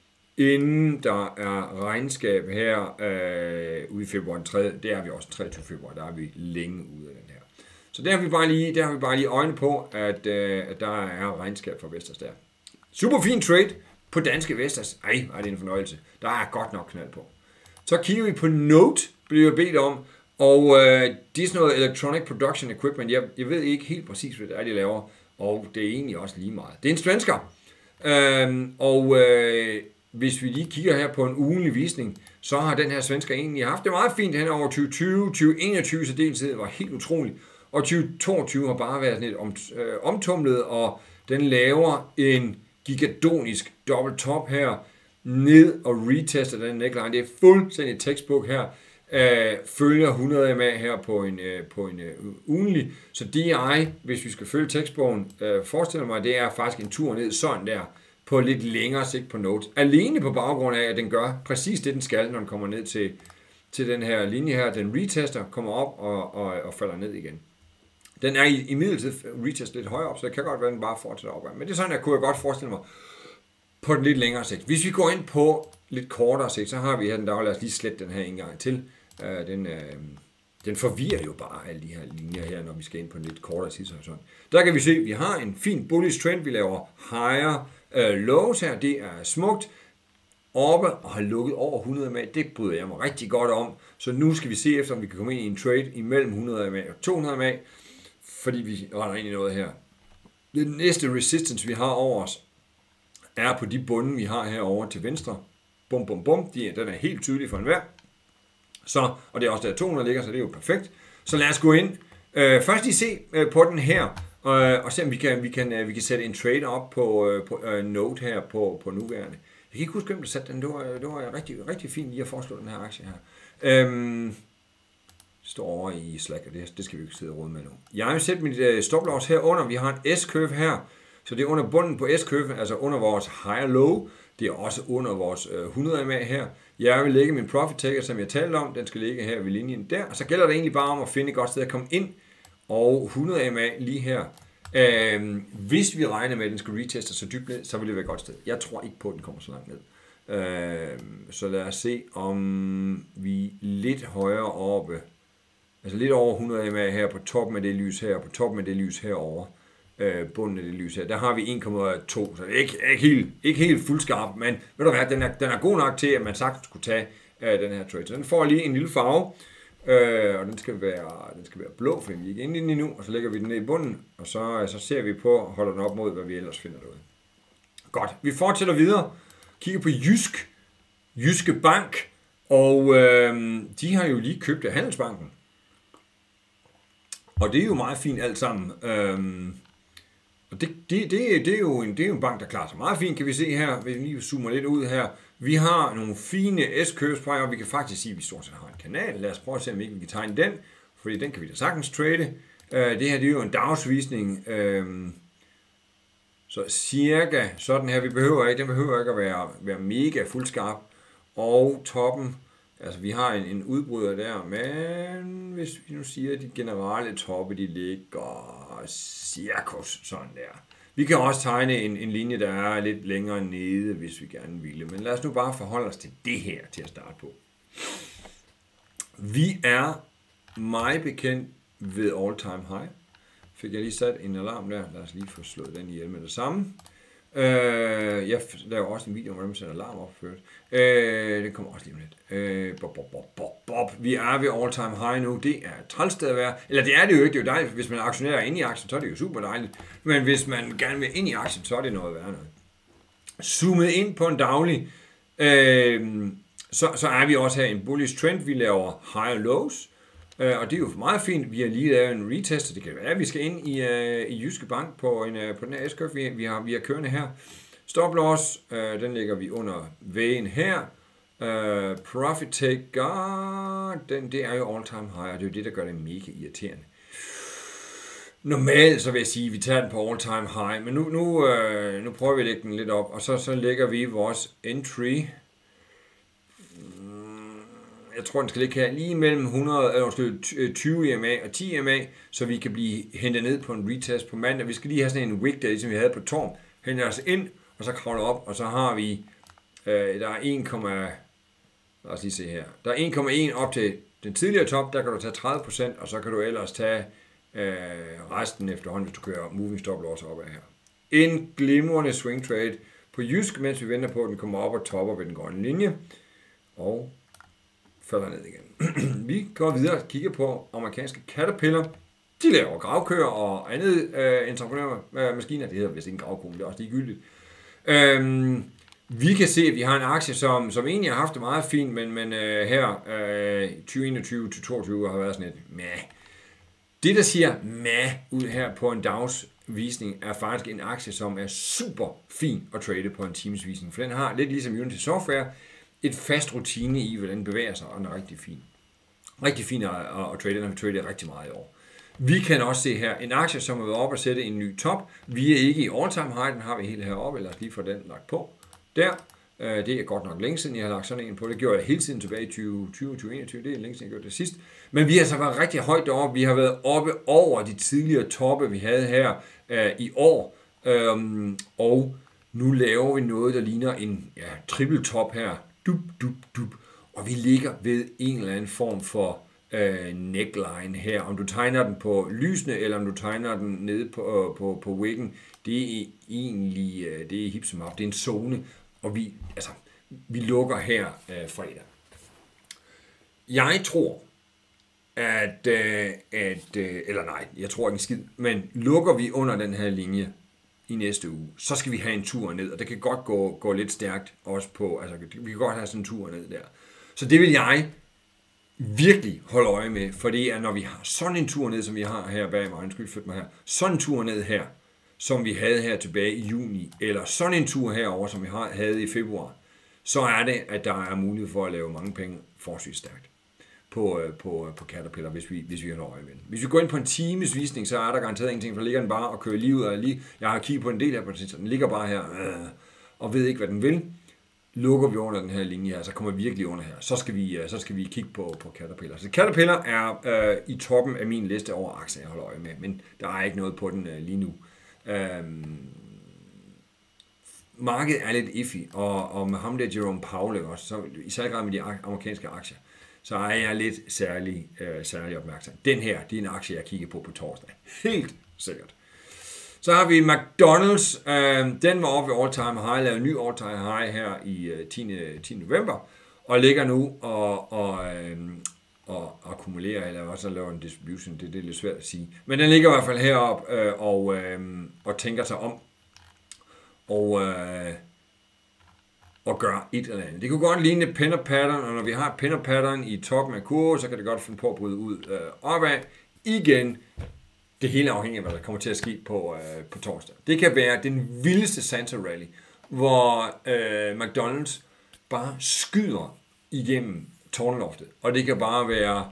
inden der er regnskab her øh, ude i februar den tredje. Det er vi også den treogtyvende februar, der er vi længe ude af den her. Så der har vi bare lige, der har vi bare lige øjne på, at, øh, at der er regnskab for Vestas der. Super fin trade på danske Vestas. Ej, er det en fornøjelse. Der er godt nok knald på. Så kigger vi på Note, bliver jeg bedt om. Og øh, det er sådan noget electronic production equipment. Jeg, jeg ved ikke helt præcis, hvad det er, de laver. Og det er egentlig også lige meget. Det er en svensker. Øhm, og øh, hvis vi lige kigger her på en ugentlig visning, så har den her svensker egentlig haft det meget fint hen over tyve tyve. tyve enogtyve så deltid var helt utroligt. Og tyve toogtyve har bare været lidt om, øh, omtumlet, og den laver en gigadonisk dobbelt top her ned og retester den neckline. Det er fuldstændig textbook her. Uh, følger hundrede M A her på en, uh, på en uh, ugenlig. Så D I, hvis vi skal følge tekstbogen, uh, forestiller mig, det er faktisk en tur ned sådan der, på lidt længere sigt på Note. Alene på baggrund af, at den gør præcis det, den skal, når den kommer ned til, til den her linje her. Den retester, kommer op og, og, og falder ned igen. Den er i, i midlertid retest lidt højere op, så det kan godt være, den bare fortsætter opad. Men det er sådan, jeg kunne jeg godt forestille mig på den lidt længere sigt. Hvis vi går ind på lidt kortere sigt, så har vi her den der, lad os lige slette den her en gang til. Uh, den, uh, den forvirrer jo bare alle de her linjer her, når vi skal ind på en lidt kortere tidshorisont. Der kan vi se, at vi har en fin bullish trend. Vi laver higher uh, lows her. Det er smukt. Oppe og har lukket over hundrede M A. Det bryder jeg mig rigtig godt om. Så nu skal vi se efter, om vi kan komme ind i en trade imellem hundrede M A og to hundrede M A. Fordi vi render ind i noget her. Den næste resistance, vi har over os, er på de bunde, vi har herovre til venstre. Bum, bum, bum. De, den er helt tydelig for enhver. Så, og det er også der to hundrede ligger, så det er jo perfekt. Så lad os gå ind. Øh, først lige se øh, på den her, øh, og se om vi kan, vi kan, øh, vi kan sætte en trade op på, øh, på øh, note her på, på nuværende. Jeg kan ikke huske, hvem der satte den. Det var, det var rigtig, rigtig fint lige at foreslå den her aktie her. Øhm, står over i Slack, og det, det skal vi ikke sidde og råde med nu. Jeg har sætte mit uh, stop loss her under. Vi har en S-curve her, så det er under bunden på S-curve, altså under vores higher low. Det er også under vores uh, hundrede M A her. Jeg vil lægge min profit taker, som jeg talte om. Den skal ligge her ved linjen der. Og så gælder det egentlig bare om at finde et godt sted at komme ind. Og hundrede M A lige her. Øhm, hvis vi regner med, at den skal reteste så dybt ned, så vil det være et godt sted. Jeg tror ikke på, at den kommer så langt ned. Øhm, så lad os se, om vi lidt højere oppe, altså lidt over hundrede M A her på toppen af det lys her, på toppen af det lys herovre, øh, bunden af det lys her, der har vi en komma to, så det er ikke, ikke helt, ikke helt fuldskarp, men ved du hvad, den er, den er god nok til, at man sagtens skulle tage øh, den her trade. Så den får lige en lille farve. Øh, og den skal være, den skal være blå, for vi er ikke inde i den endnu, og så lægger vi den ned i bunden, og så, så ser vi på, holder den op mod, hvad vi ellers finder derude. Godt, vi fortsætter videre, kigger på Jysk, Jyske Bank, og øh, de har jo lige købt af Handelsbanken, og det er jo meget fint alt sammen. Øh, og det, det, det, det, er jo en, det er jo en bank, der klarer sig meget fint, kan vi se her, hvis vi lige zoomer lidt ud her. Vi har nogle fine S-curves på, og vi kan faktisk sige, at vi stort set har en kanal. Lad os prøve at se, om ikke vi kan tegne den, fordi den kan vi da sagtens trade. Uh, det her det er jo en dagsvisning, uh, så cirka sådan her. Vi behøver ikke, den behøver ikke at være, være mega fuldskarp. Og toppen, altså vi har en, en udbryder der, men hvis vi nu siger, at de generelle toppe, de ligger cirkus sådan der. Vi kan også tegne en, en linje, der er lidt længere nede, hvis vi gerne ville. Men lad os nu bare forholde os til det her til at starte på. Vi er meget bekendt ved all time high. Fik jeg lige sat en alarm der. Lad os lige få slået den ihjel med det samme. Uh, jeg laver også en video om, hvordan man sætter alarm opført. Uh, det kommer også lige om lidt. Uh, bob, bob, bob, bob, bob. Vi er ved all time high nu. Det er et træls sted at være. Eller det er det jo ikke. Det er jo dejligt. Hvis man aktionerer ind i aktien, så er det jo super dejligt. Men hvis man gerne vil ind i aktien, så er det noget værre noget. Zoomet ind på en daglig, uh, så, så er vi også her i en bullish trend. Vi laver higher lows. Uh, og det er jo meget fint. Vi har lige lavet en retest, det kan være, at vi skal ind i, uh, i Jyske Bank på, en, uh, på den her S-curve, vi, vi, har, vi har kørende her. Stop loss, uh, den lægger vi under vægen her. Uh, profit taker, den, det er jo all time high, og det er jo det, der gør det mega irriterende. Normalt så vil jeg sige, at vi tager den på all time high, men nu, nu, uh, nu prøver vi at lægge den lidt op, og så, så lægger vi vores entry. Jeg tror, den skal ligge her lige mellem hundrede, eller tyve E M A og ti E M A, så vi kan blive hentet ned på en retest på mandag. Vi skal lige have sådan en wick der, som vi havde på Torm. Henter os ind, og så kravler op, og så har vi, øh, der er en, lad os lige se her, der er en komma en op til den tidligere top, der kan du tage tredive procent, og så kan du ellers tage øh, resten efterhånden, hvis du kører moving stop loss op af her. En glimrende swing trade på Jysk, mens vi venter på, at den kommer op og topper ved den grønne linje, og falder ned igen. Vi går videre og kigger på amerikanske Caterpillar. De laver gravkøer og andet øh, entreprenørmaskiner. Det hedder vist ikke en gravkone, det er også ligegyldigt. Øhm, vi kan se, at vi har en aktie, som, som egentlig har haft det meget fint, men, men øh, her øh, tyve enogtyve til toogtyve har været sådan et meh. Det, der siger meh ud her på en dagsvisning, er faktisk en aktie, som er super fin at trade på en timesvisning. For den har lidt ligesom Unity Software, et fast rutine i, hvordan den bevæger sig, og den er rigtig fin. Rigtig fin at, at trade, den har vi tradet rigtig meget i år. Vi kan også se her en aktie, som har været oppe og sætte en ny top. Vi er ikke i all time high, den har vi helt heroppe, lad os lige få den lagt på. Der. Det er godt nok længe siden, jeg har lagt sådan en på. Det gjorde jeg hele tiden tilbage i tyve tyve til enogtyve. Det er længe siden, jeg gjorde det sidst. Men vi har altså været rigtig højt deroppe. Vi har været oppe over de tidligere toppe, vi havde her øh, i år. Øhm, og nu laver vi noget, der ligner en ja, triple top her. Dup, dup, dup. Og vi ligger ved en eller anden form for øh, neckline her. Om du tegner den på lysene, eller om du tegner den nede på, øh, på, på wiggen, det er egentlig øh, det er hip som op. Det er en zone. Og vi, altså, vi lukker her øh, fredag. Jeg tror, at, øh, at øh, eller nej, jeg tror ikke en skid, men lukker vi under den her linje i næste uge, så skal vi have en tur ned, og det kan godt gå, gå lidt stærkt også på, altså vi kan godt have sådan en tur ned der. Så det vil jeg virkelig holde øje med, for det er, når vi har sådan en tur ned, som vi har her bag mig, undskyld, flyt mig her, sådan en tur ned her, som vi havde her tilbage i juni, eller sådan en tur herover, som vi havde i februar, så er det, at der er mulighed for at lave mange penge forholdsvis stærkt på, på, på Caterpillar, hvis vi, hvis vi har øje med den. Hvis vi går ind på en times visning, så er der garanteret ingenting, for der ligger den bare og kører lige ud af lige. Jeg har kigget på en del her på den, den ligger bare her øh, og ved ikke, hvad den vil. Lukker vi under den her linje her, så kommer vi virkelig under her. Så skal vi, så skal vi kigge på, på Caterpillar. Så Caterpillar er øh, i toppen af min liste over aktier, jeg holder øje med, men der er ikke noget på den øh, lige nu. Øhm, markedet er lidt iffy, og, og med ham der Jerome Powell også, så i særlig grad med de amerikanske aktier, så er jeg lidt særlig, øh, særlig opmærksom. Den her, det er en aktie, jeg kigger på på torsdag. Helt sikkert. Så har vi McDonald's. Øh, den var oppe ved all-time high, lavede en ny all-time high her i øh, tiende november, og ligger nu og, og, øh, og akkumulerer, eller også laver en distribution, det, det er lidt svært at sige. Men den ligger i hvert fald heroppe øh, og, øh, og tænker sig om, og, øh, og gør et eller andet. Det kunne godt ligne et pin pattern, og når vi har pin pattern i toppen af kurven, så kan det godt finde på at bryde ud øh, opad. Igen, det hele afhænger af, hvad der kommer til at ske på, øh, på torsdag. Det kan være den vildeste Santa Rally, hvor øh, McDonald's bare skyder igennem tårnloftet, og det kan bare være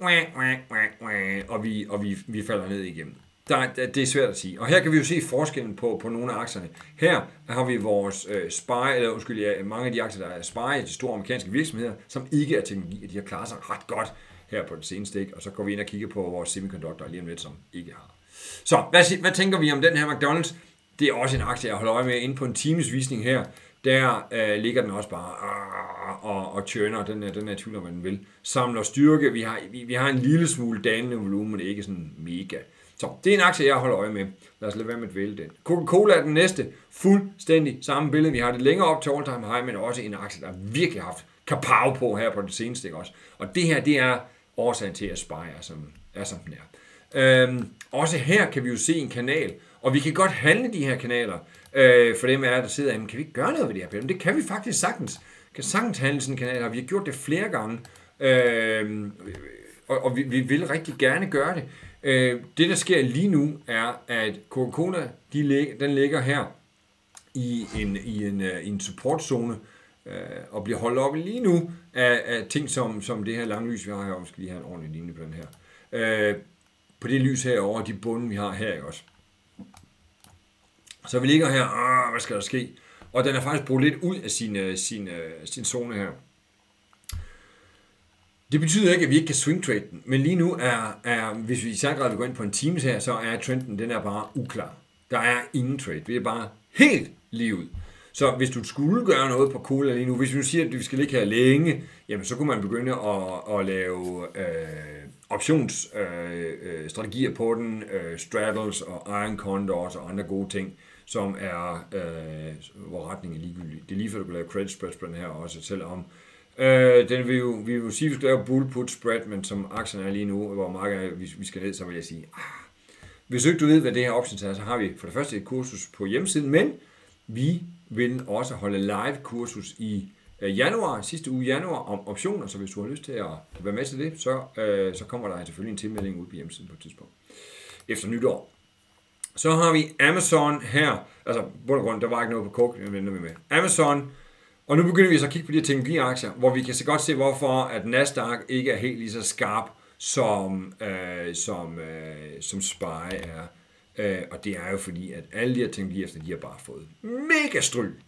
og vi, og vi, vi falder ned igennem. Der, det er svært at sige. Og her kan vi jo se forskellen på, på nogle af aktierne. Her har vi vores øh, SPY, eller undskyld, ja, mange af de aktier, der er SPY, de store amerikanske virksomheder, som ikke er teknologi, og de har klaret sig ret godt her på det seneste, ikke? Og så går vi ind og kigger på vores semiconductor lige om lidt, som ikke har. Så hvad, hvad tænker vi om den her McDonald's? Det er også en aktie, jeg holder øje med inde på en times visning her. Der øh, ligger den også bare øh, og, og tjøner, den er, den er tvivl om, hvad den vil. Samler styrke, vi har, vi, vi har en lille smule dalende volumen, men ikke sådan mega. Så det er en aktie, jeg holder øje med. Lad os lade være med at vælge den. Coca-Cola er den næste. Fuldstændig samme billede. Vi har det længere op til all-time high, men også en aktie, der virkelig har haft kapav på her på det seneste. Også. Og det her, det er årsagen til, at SPY er som, er, som den er. Øhm, også her kan vi jo se en kanal, og vi kan godt handle de her kanaler. Øh, for dem er der sidder, jamen, kan vi ikke gøre noget ved det her? Men det kan vi faktisk sagtens. Vi kan sagtens handle sådan en kanal, og vi har gjort det flere gange. Øh, og og vi, vi vil rigtig gerne gøre det. Øh, det, der sker lige nu, er, at Coca-Cola, de lig, den ligger her i en, i en, i en supportzone, øh, og bliver holdt op lige nu af, af ting som, som det her lange lys, vi har her. Vi skal lige have en ordentlig linje på den her. Øh, på det lys herovre, de bunde, vi har her, ikke også? Så vi ligger her, ah, hvad skal der ske? Og den er faktisk brugt lidt ud af sin, sin, sin zone her. Det betyder ikke, at vi ikke kan swing trade den, men lige nu er, er hvis vi i særlig grad vil gå ind på en times her, så er trenden, den er bare uklar. Der er ingen trade, det er bare helt lige ud. Så hvis du skulle gøre noget på cola lige nu, hvis vi siger, at vi skal ligge her længe, jamen så kunne man begynde at, at lave øh, optionsstrategier øh, på den, øh, straddles og iron condors og andre gode ting, som er, øh, hvor retningen er ligegyldig. Det er lige før, du kan lave credit spreads på den her også, selvom øh, den vil jo, vi vil sige, at vi skal lave bull put spread, men som aktien er lige nu, hvor markedet vi, vi skal ned, så vil jeg sige, ah, hvis ikke du ved, hvad det her options er, så har vi for det første et kursus på hjemmesiden, men vi vil også holde live kursus i øh, januar, sidste uge januar, om optioner, så hvis du har lyst til at være med til det, så, øh, så kommer der selvfølgelig en tilmelding ud på hjemmesiden på et tidspunkt. Efter nytår. Så har vi Amazon her, altså bund og grund, der var ikke noget på kok, det venter vi med. Amazon, og nu begynder vi så at kigge på de her teknologiaktier, hvor vi kan så godt se, hvorfor at Nasdaq ikke er helt lige så skarp, som, øh, som, øh, som SPY er. Uh, og det er jo fordi, at alle de her teknologier, de har bare fået mega stryg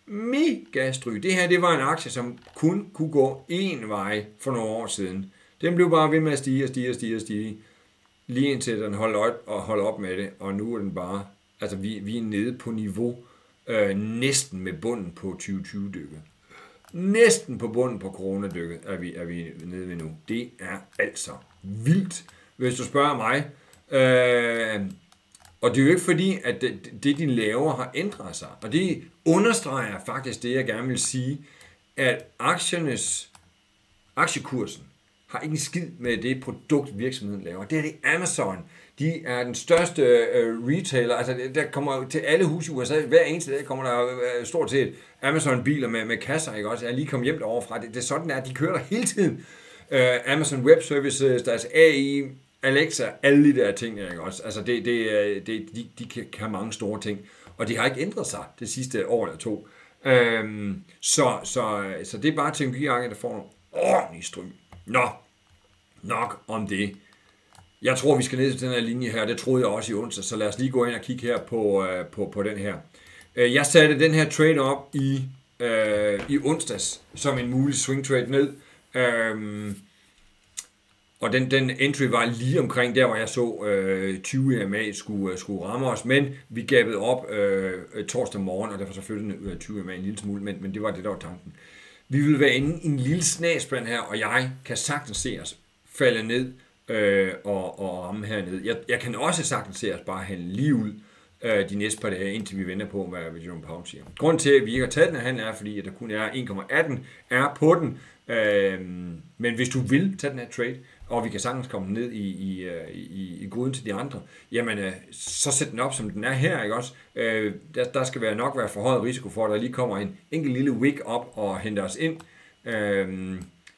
mega stryg. Det her, det var en aktie, som kun kunne gå én vej for nogle år siden. Den blev bare ved med at stige og stige og stige og stige. Lige indtil den holdt op, og holdt op med det, og nu er den bare, altså vi, vi er nede på niveau, øh, næsten med bunden på tyve tyve-dykket. Næsten på bunden på coronadykket er vi, er vi nede ved nu. Det er altså vildt, hvis du spørger mig. Øh, og det er jo ikke fordi, at det, det de laver har ændret sig. Og det understreger faktisk det, jeg gerne vil sige, at aktiernes, aktiekursen har ikke en skid med det produkt, virksomheden laver. Det er det Amazon. De er den største øh, retailer. Altså, der kommer til alle huse i U S A. Hver eneste dag kommer der øh, stort set Amazon-biler med, med kasser. Ikke også? Jeg er lige kommet hjem derovre fra. Det, det er sådan, der. De kører der hele tiden. Øh, Amazon Web Services, deres A I, Alexa, alle de der ting. Ikke også? Altså, det, det, det, de, de kan have mange store ting. Og de har ikke ændret sig det sidste år eller to. Øh, så, så, så det er bare teknologiaktier, der får nogle ordentlige stryg. Nå, nok om det. Jeg tror, vi skal ned til den her linje her. Det troede jeg også i onsdag, så lad os lige gå ind og kigge her på, øh, på, på den her. Jeg satte den her trade op i, øh, i onsdags som en mulig swing trade ned. Øhm, og den, den entry var lige omkring der, hvor jeg så øh, tyve E M A skulle, skulle ramme os. Men vi gavede op øh, torsdag morgen, og derfor så flyttede den tyve E M A en lille smule. Men, men det var det, der var tanken. Vi vil være inde i en lille snasplan her, og jeg kan sagtens se os falde ned øh, og, og ramme hernede. Jeg, jeg kan også sagtens se os bare handle lige ud øh, de næste par dage, indtil vi venter på, hvad Jerome Powell siger. Grunden til, at vi ikke har taget den her handel, er, fordi at der kun er en komma atten er på den. Øh, men hvis du vil tage den her trade, og vi kan sagtens komme ned i, i, i, i gryden til de andre, jamen øh, så sæt den op, som den er her, ikke også? Øh, der, der skal være nok være forhøjet risiko for, at der lige kommer en enkelt lille wick op og henter os ind. Øh,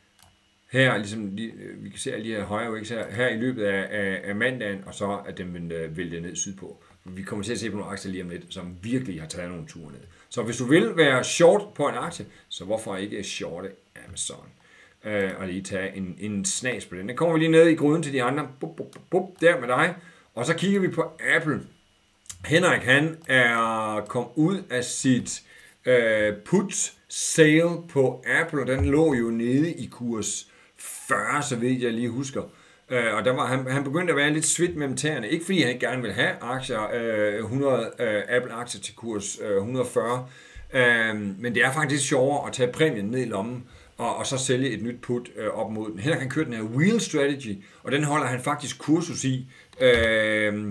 her, ligesom vi kan se alle de her højre wicks her, her i løbet af, af, af mandagen, og så at den vil øh, vælte ned sydpå. Vi kommer til at se på nogle aktier lige om lidt, som virkelig har taget nogle ture ned. Så hvis du vil være short på en aktie, så hvorfor ikke shorte Amazon? Øh, og lige tage en, en snas på den. Den kommer vi lige ned i gryden til de andre. Bup, bup, bup, der med dig. Og så kigger vi på Apple. Henrik, han er kommet ud af sit øh, put sale på Apple, og den lå jo nede i kurs fyrre, så vidt jeg lige husker. Øh, og der var, han, han begyndte at være lidt svedt mellem tæerne. Ikke fordi han ikke gerne vil have aktier, øh, hundrede øh, Apple-aktier til kurs øh, et hundrede og fyrre. Øh, men det er faktisk sjovere at tage præmien ned i lommen, og, og så sælge et nyt put øh, op mod den. Henrik kan køre den her wheel strategy, og den holder han faktisk kursus i øh,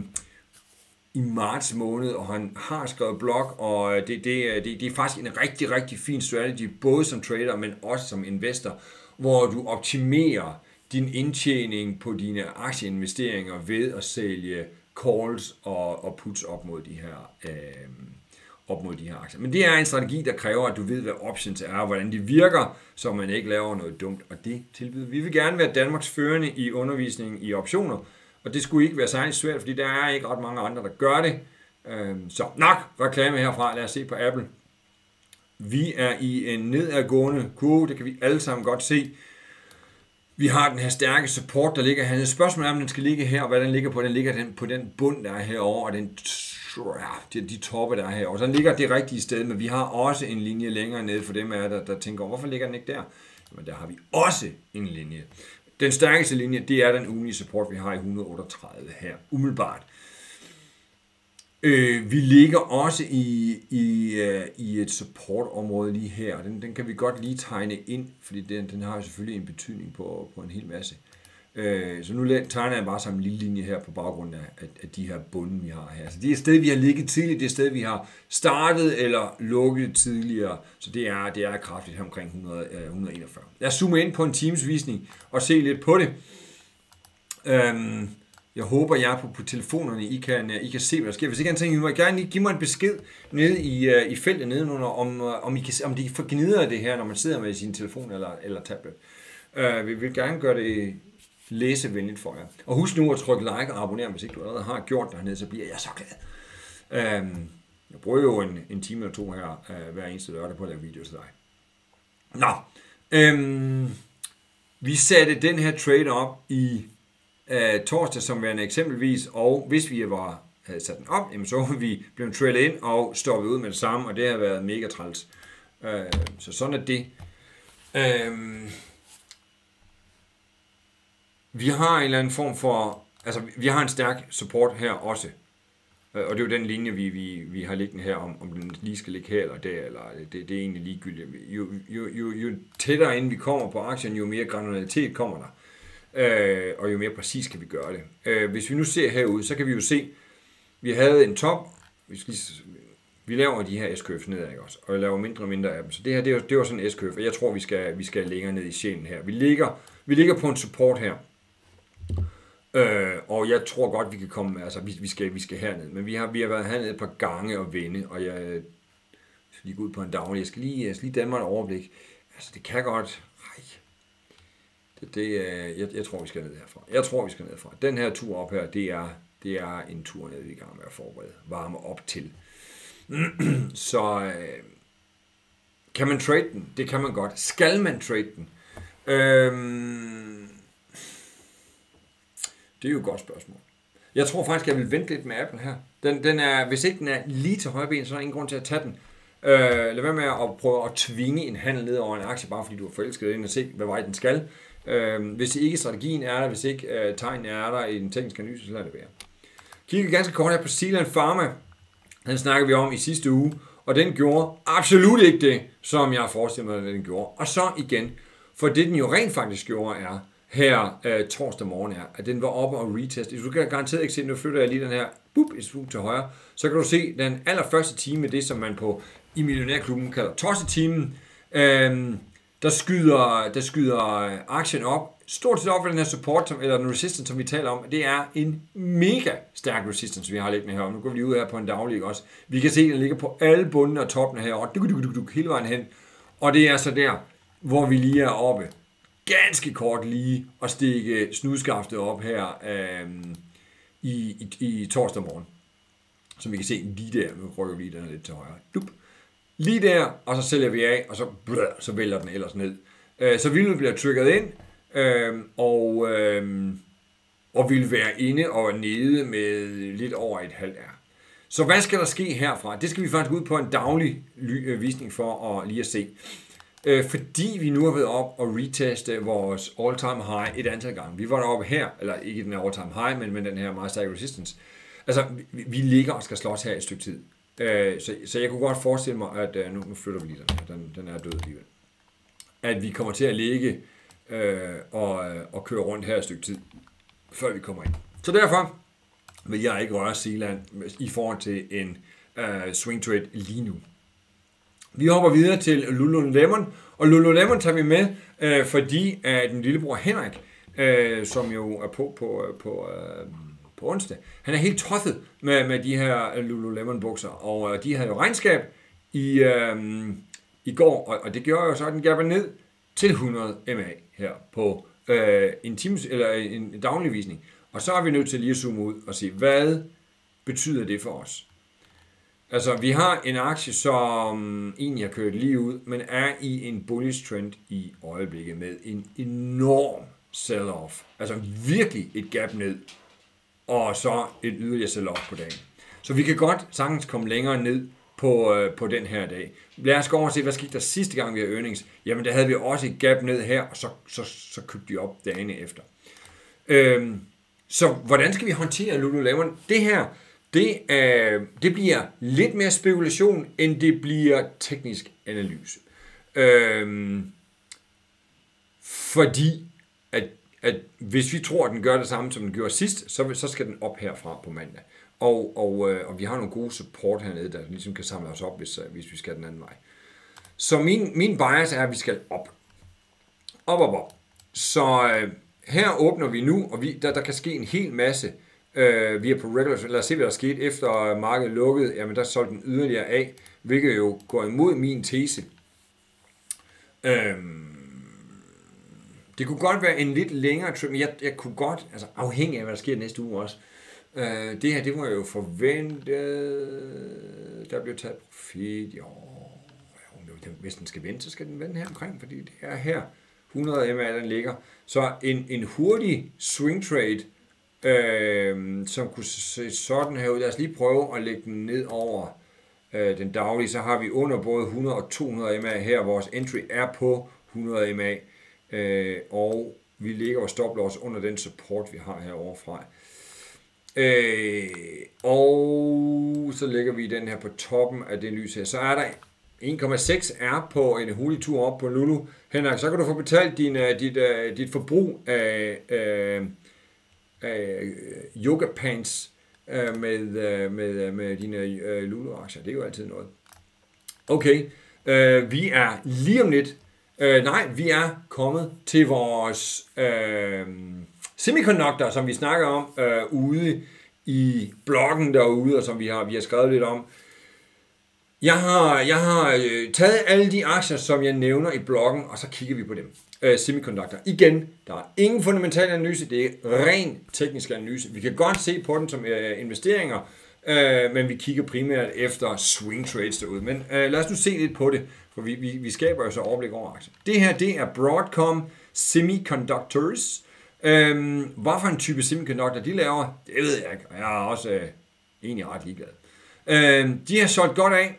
i marts måned, og han har skrevet blog, og det, det, det, det er faktisk en rigtig, rigtig fin strategy, både som trader, men også som investor, hvor du optimerer din indtjening på dine aktieinvesteringer ved at sælge calls og, og puts op mod de her øh, op mod de her aktier. Men det er en strategi, der kræver, at du ved, hvad options er, og hvordan de virker, så man ikke laver noget dumt, og det tilbyder. Vi vil gerne være Danmarks førende i undervisning i optioner, og det skulle ikke være særlig svært, fordi der er ikke ret mange andre, der gør det. Så nok reklame herfra. Lad os se på Apple. Vi er i en nedadgående kurve, det kan vi alle sammen godt se. Vi har den her stærke support, der ligger her. Spørgsmålet er, om den skal ligge her, og hvad den ligger på. Den ligger den på den bund, der er herovre, og den, ja, de, de toppe, der er herovre. Så den ligger det rigtige sted, men vi har også en linje længere nede for dem, der, der tænker, hvorfor ligger den ikke der? Men der har vi også en linje. Den stærkeste linje, det er den ugenlige support, vi har i et hundrede og otteogtredive her, umiddelbart. Øh, vi ligger også i, i, uh, i et supportområde lige her. Den, den kan vi godt lige tegne ind, fordi den, den har selvfølgelig en betydning på, på en hel masse. Øh, så nu tegner jeg bare som en lille linje her på baggrund af, af, af de her bunde, vi har her. Så det er et sted, vi har ligget tidligt, det er et sted, vi har startet eller lukket tidligere. Så det er, det er kraftigt her omkring hundrede, uh, et hundrede og enogfyrre. Lad os zoome ind på en Teams-visning og se lidt på det. Øhm, Jeg håber, jeg er på, på telefonerne, I kan, I kan se, hvad der sker. Hvis ikke han tænker, I må gerne give mig en besked nede i, uh, i feltet nedenunder, om, uh, om, I kan, om de forgnider det her, når man sidder med sin telefon eller, eller tablet. Uh, vi vil gerne gøre det læsevenligt for jer. Og husk nu at trykke like og abonnere, hvis ikke du allerede har gjort det hernede, så bliver jeg så glad. Uh, jeg bruger jo en, en time eller to her uh, hver eneste lørdag på at lave videoer til dig. Nå, um, vi satte den her trade op i Uh, torsdag som værende eksempelvis, og hvis vi var, havde sat den op, jamen så var vi blevet trailet ind og stoppet ud med det samme, og det har været mega træls. Øh, så sådan er det. Øh, vi har en eller anden form for, altså vi har en stærk support her også. Og det er jo den linje, vi, vi, vi har liggende her, om, om den lige skal ligge her eller der, eller det, det er egentlig ligegyldigt. Jo, jo, jo, jo tættere ind vi kommer på aktien, jo mere granularitet kommer der. Øh, og jo mere præcis kan vi gøre det. Øh, hvis vi nu ser herud, så kan vi jo se, vi havde en top, vi, skal, vi laver de her S-curves nedad, ikke også? Og jeg laver mindre og mindre af dem. Så det her, det var, det var sådan en S-curve, og jeg tror, vi skal, vi skal længere ned i sjælen her. Vi ligger, vi ligger på en support her. Øh, og jeg tror godt, vi kan komme, altså vi, vi, skal, vi skal herned, men vi har, vi har været hernede et par gange og vende, og jeg skal lige gå ud på en daglig, jeg skal lige, jeg skal lige danne mig et overblik. Altså det kan godt, nej, det, det, jeg, jeg tror, vi skal ned herfra. Jeg tror, vi skal ned herfra. Den her tur op her, det er, det er en tur ned i gang med at forberede, varme op til. Så øh, kan man trade den? Det kan man godt. Skal man trade den? Øhm, Det er jo et godt spørgsmål. Jeg tror faktisk, jeg vil vente lidt med Apple her. Den, den er, hvis ikke den er lige til højre ben, så er der ingen grund til at tage den. Øh, lad være med at prøve at tvinge en handel ned over en aktie, bare fordi du er forelsket ind og se, hvad vej den skal. Øh, hvis ikke strategien er der, hvis ikke øh, tegnen er der i den tekniske analyse, så lader det være. Kigger ganske kort her på Zealand Pharma. Den snakker vi om i sidste uge, og den gjorde absolut ikke det, som jeg forestiller mig, at den gjorde. Og så igen, for det den jo rent faktisk gjorde er, her øh, torsdag morgen er, at den var oppe og retest. Hvis du kan garanteret ikke se, nu flytter jeg lige den her bup, et smule til højre, så kan du se den allerførste time, det som man på i Millionærklubben kalder tossetimen, øh, der skyder, der skyder aktien op, stort set op for den her support, som, eller den resistance, som vi taler om, det er en mega stærk resistance, vi har liggende her. Nu går vi lige ud her på en daglig også. Vi kan se, at den ligger på alle bundene og toppen her, og duk, duk, duk, duk, hele vejen hen. Og det er så der, hvor vi lige er oppe. Ganske kort lige at stikke snudskaftet op her øh, i, i, i torsdag morgen. Som vi kan se lige der. Nu rykker vi den lidt til højre. Dup. Lige der, og så sælger vi af, og så, bløh, så vælter den ellers ned. Øh, så vi bliver trigget ind, øh, og, øh, og vil være inde og nede med lidt over et halvt R. Så hvad skal der ske herfra? Det skal vi faktisk ud på en daglig visning for at lige at se. Øh, fordi vi nu har været op og reteste vores all-time high et antal gange. Vi var deroppe her, eller ikke den her all-time high, men, men den her meget stærke resistance. Altså, vi, vi ligger og skal slås her et stykke tid. Øh, så, så jeg kunne godt forestille mig, at øh, nu, nu flytter vi lige den her, den, den er død alligevel. At vi kommer til at ligge øh, og, og køre rundt her et stykke tid, før vi kommer ind. Så derfor vil jeg ikke røre Zealand i forhold til en øh, swing trade lige nu. Vi hopper videre til Lululemon, og Lululemon tager vi med, øh, fordi at den lillebror Henrik, øh, som jo er på på, på, øh, på onsdag, han er helt tosset med, med de her Lululemon bukser, og øh, de havde jo regnskab i, øh, i går, og, og det gjorde jo så, at den gav ned til hundrede M A her på øh, en, times, eller en, en daglig visning. Og så er vi nødt til lige at zoome ud og se, hvad betyder det for os? Altså, vi har en aktie, som egentlig har kørt lige ud, men er i en bullish trend i øjeblikket med en enorm sell-off. Altså virkelig et gap ned, og så et yderligere sell-off på dagen. Så vi kan godt sagtens komme længere ned på, øh, på den her dag. Lad os gå over og se, hvad skete der sidste gang, vi havde earnings. Jamen, der havde vi også et gap ned her, og så, så, så købte de op dagene efter. Øhm, så hvordan skal vi håndtere Lululemon? Det her, Det, øh, det bliver lidt mere spekulation, end det bliver teknisk analyse. Øh, fordi, at, at hvis vi tror, at den gør det samme, som den gjorde sidst, så, så skal den op herfra på mandag. Og, og, øh, og vi har nogle gode support hernede, der ligesom kan samle os op, hvis, hvis vi skal den anden vej. Så min, min bias er, at vi skal op. Op, op, op. Så øh, her åbner vi nu, og vi, der, der kan ske en hel masse. Uh, vi er på regular, lad os se, hvad der skete efter markedet lukkede. Jamen, der solgte den yderligere af, hvilket jo går imod min tese. Uh, det kunne godt være en lidt længere trip, men jeg, jeg kunne godt, altså afhængig af, hvad der sker næste uge også. Uh, det her, det var jo forventet, der blev taget profit. Jo, hvis den skal vende, så skal den vende her omkring, fordi det er her hundrede M A, den ligger. Så en, en hurtig swing trade, Øh, som kunne se sådan her ud. Lad os lige prøve at lægge den ned over øh, den daglige, så har vi under både hundrede og to hundrede M A her. Vores entry er på hundrede M A, øh, og vi ligger vores stop loss under den support, vi har herovre fra. Øh, og så lægger vi den her på toppen af det lys her. Så er der en komma seks R på en hurtig tur op på Lulu. Henrik, så kan du få betalt din, dit, dit forbrug af, af, af yoga pants med, med, med dine Lulu-aktier. Det er jo altid noget. Okay, øh, vi er lige om lidt. Øh, nej, vi er kommet til vores øh, semiconductor, som vi snakker om øh, ude i bloggen derude, og som vi har, vi har skrevet lidt om. Jeg har, jeg har taget alle de aktier, som jeg nævner i bloggen, og så kigger vi på dem. Øh, semiconductor. Igen, der er ingen fundamental analyse, det er ren teknisk analyse. Vi kan godt se på den som øh, investeringer, øh, men vi kigger primært efter swing trades derude. Men øh, lad os nu se lidt på det, for vi, vi, vi skaber jo så overblik over aktier. Det her, det er Broadcom Semiconductors. Øh, hvad for en type semiconductor de laver, det ved jeg ikke, og jeg er også øh, egentlig ret ligeglad. Øh, de har solgt godt af,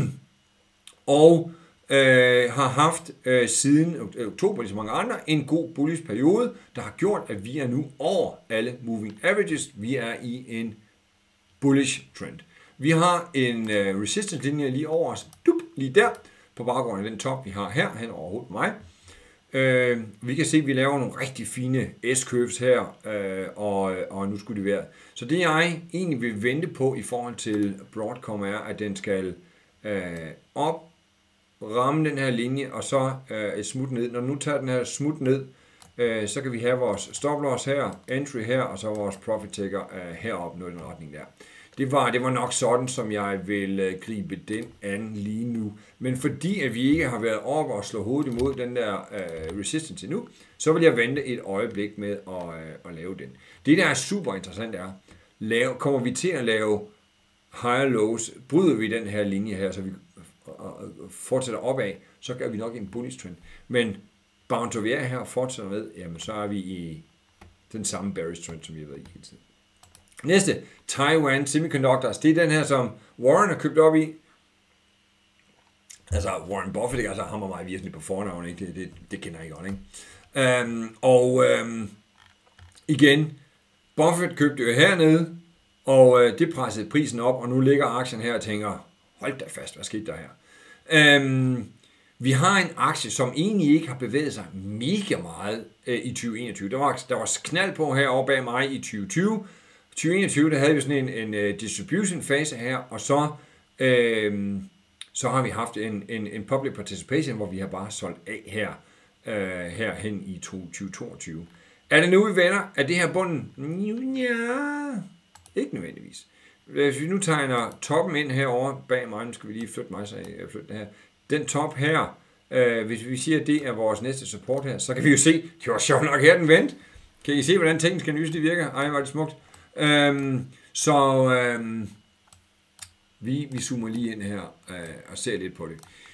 og øh, har haft øh, siden oktober, ligesom mange andre, en god bullish periode, der har gjort, at vi er nu over alle moving averages. Vi er i en bullish trend. Vi har en øh, resistance linje lige over os, dup, lige der, på baggrund af den top, vi har her, hen over hovedet på mig. Øh, vi kan se, at vi laver nogle rigtig fine S-curves her, øh, og, og nu skulle det være. Så det jeg egentlig vil vente på i forhold til Broadcom er, at den skal øh, op, ramme den her linje, og så øh, et smut ned. Når nu tager den her smut ned, øh, så kan vi have vores stop loss her, entry her, og så vores profit taker øh, heroppe, noget i den retning der. Det var, det var nok sådan, som jeg vil øh, gribe den an lige nu. Men fordi at vi ikke har været oppe og slå hovedet imod den der øh, resistance endnu, så vil jeg vente et øjeblik med at, øh, at lave den. Det, der er super interessant, er, lave, kommer vi til at lave higher lows, bryder vi den her linje her, så vi fortsætter opad, så gør vi nok en bullish trend. Men bouncer vi er her og fortsætter med, jamen så er vi i den samme bearish trend, som vi har været i hele tiden. Næste, Taiwan Semiconductors. Det er den her, som Warren har købt op i. Altså, Warren Buffett, altså ham og mig virkelig på fornavn, ikke? Det, det, det kender jeg godt, ikke? Um, og um, igen, Buffett købte jo hernede, og uh, det pressede prisen op, og nu ligger aktien her og tænker, hold da fast, hvad skete der her? Um, vi har en aktie, som egentlig ikke har bevæget sig mega meget uh, i tyve enogtyve. Der var, der var knald på herovre bag mig i tyve tyve. tyve enogtyve, der havde vi sådan en, en uh, distribution fase her, og så, uh, så har vi haft en, en, en public participation, hvor vi har bare solgt af her, uh, her hen i tyve toogtyve. Er det nu, vi vender? Er det her bunden? Ja, ikke nødvendigvis. Hvis vi nu tegner toppen ind herovre bag mig, nu skal vi lige flytte mig, så jeg flytte det her. Den top her, øh, hvis vi siger, at det er vores næste support her, så kan vi jo se, det var sjovt nok her, den vendte. Kan I se, hvordan teknisk analyse det virker? Ej, var det smukt. Øhm, så øhm, vi, vi zoomer lige ind her øh, og ser lidt på det.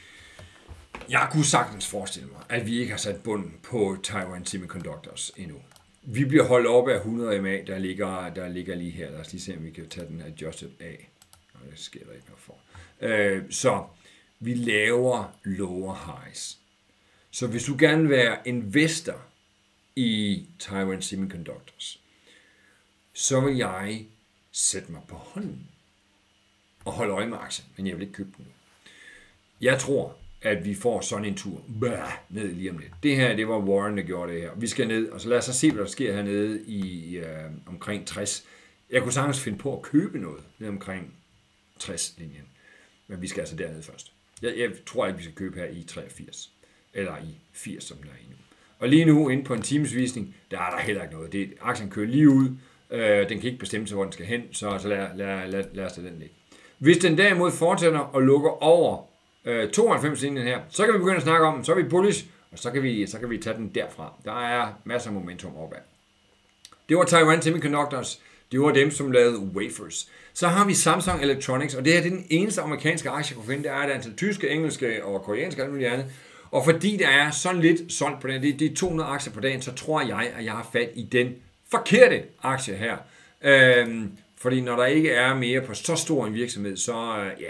Jeg kunne sagtens forestille mig, at vi ikke har sat bunden på Taiwan Semiconductors endnu. Vi bliver holdt op af hundrede M A, der ligger, der ligger lige her. Lad os lige se, om vi kan tage den adjusted af. Og det sker der ikke noget for. Øh, så vi laver lower highs. Så hvis du gerne vil være investor i Taiwan Semiconductors, så vil jeg sætte mig på hånden og holde øje med aktien, men jeg vil ikke købe den nu. Jeg tror, at vi får sådan en tur bah, ned lige om lidt. Det her, det var Warren, der gjorde det her. Vi skal ned, og så lad os så se, hvad der sker hernede i øh, omkring tres. Jeg kunne sagtens finde på at købe noget ned omkring tres-linjen, men vi skal altså dernede først. Jeg, jeg tror ikke, vi skal købe her i treogfirs, eller i firs, som den er i nu. Og lige nu, inde på en timesvisning, der er der heller ikke noget. Det, aktien kører lige ud, øh, den kan ikke bestemme sig, hvor den skal hen, så, så lad, lad, lad, lad os da den ligge. Hvis den derimod fortsætter og lukker over tooghalvfems-linjen her, så kan vi begynde at snakke om den, så er vi bullish, og så kan vi, så kan vi tage den derfra. Der er masser af momentum opad. Det var Taiwan Semiconductors, det var dem, som lavede wafers. Så har vi Samsung Electronics, og det her det er den eneste amerikanske aktie, jeg kunne finde, der er et antal tyske, engelske og koreanske og alt muligt andet. Og fordi der er så lidt solgt på den, det, det er to hundrede aktier på dagen, så tror jeg, at jeg har fat i den forkerte aktie her. Øhm, fordi når der ikke er mere på så stor en virksomhed, så, øh, ja,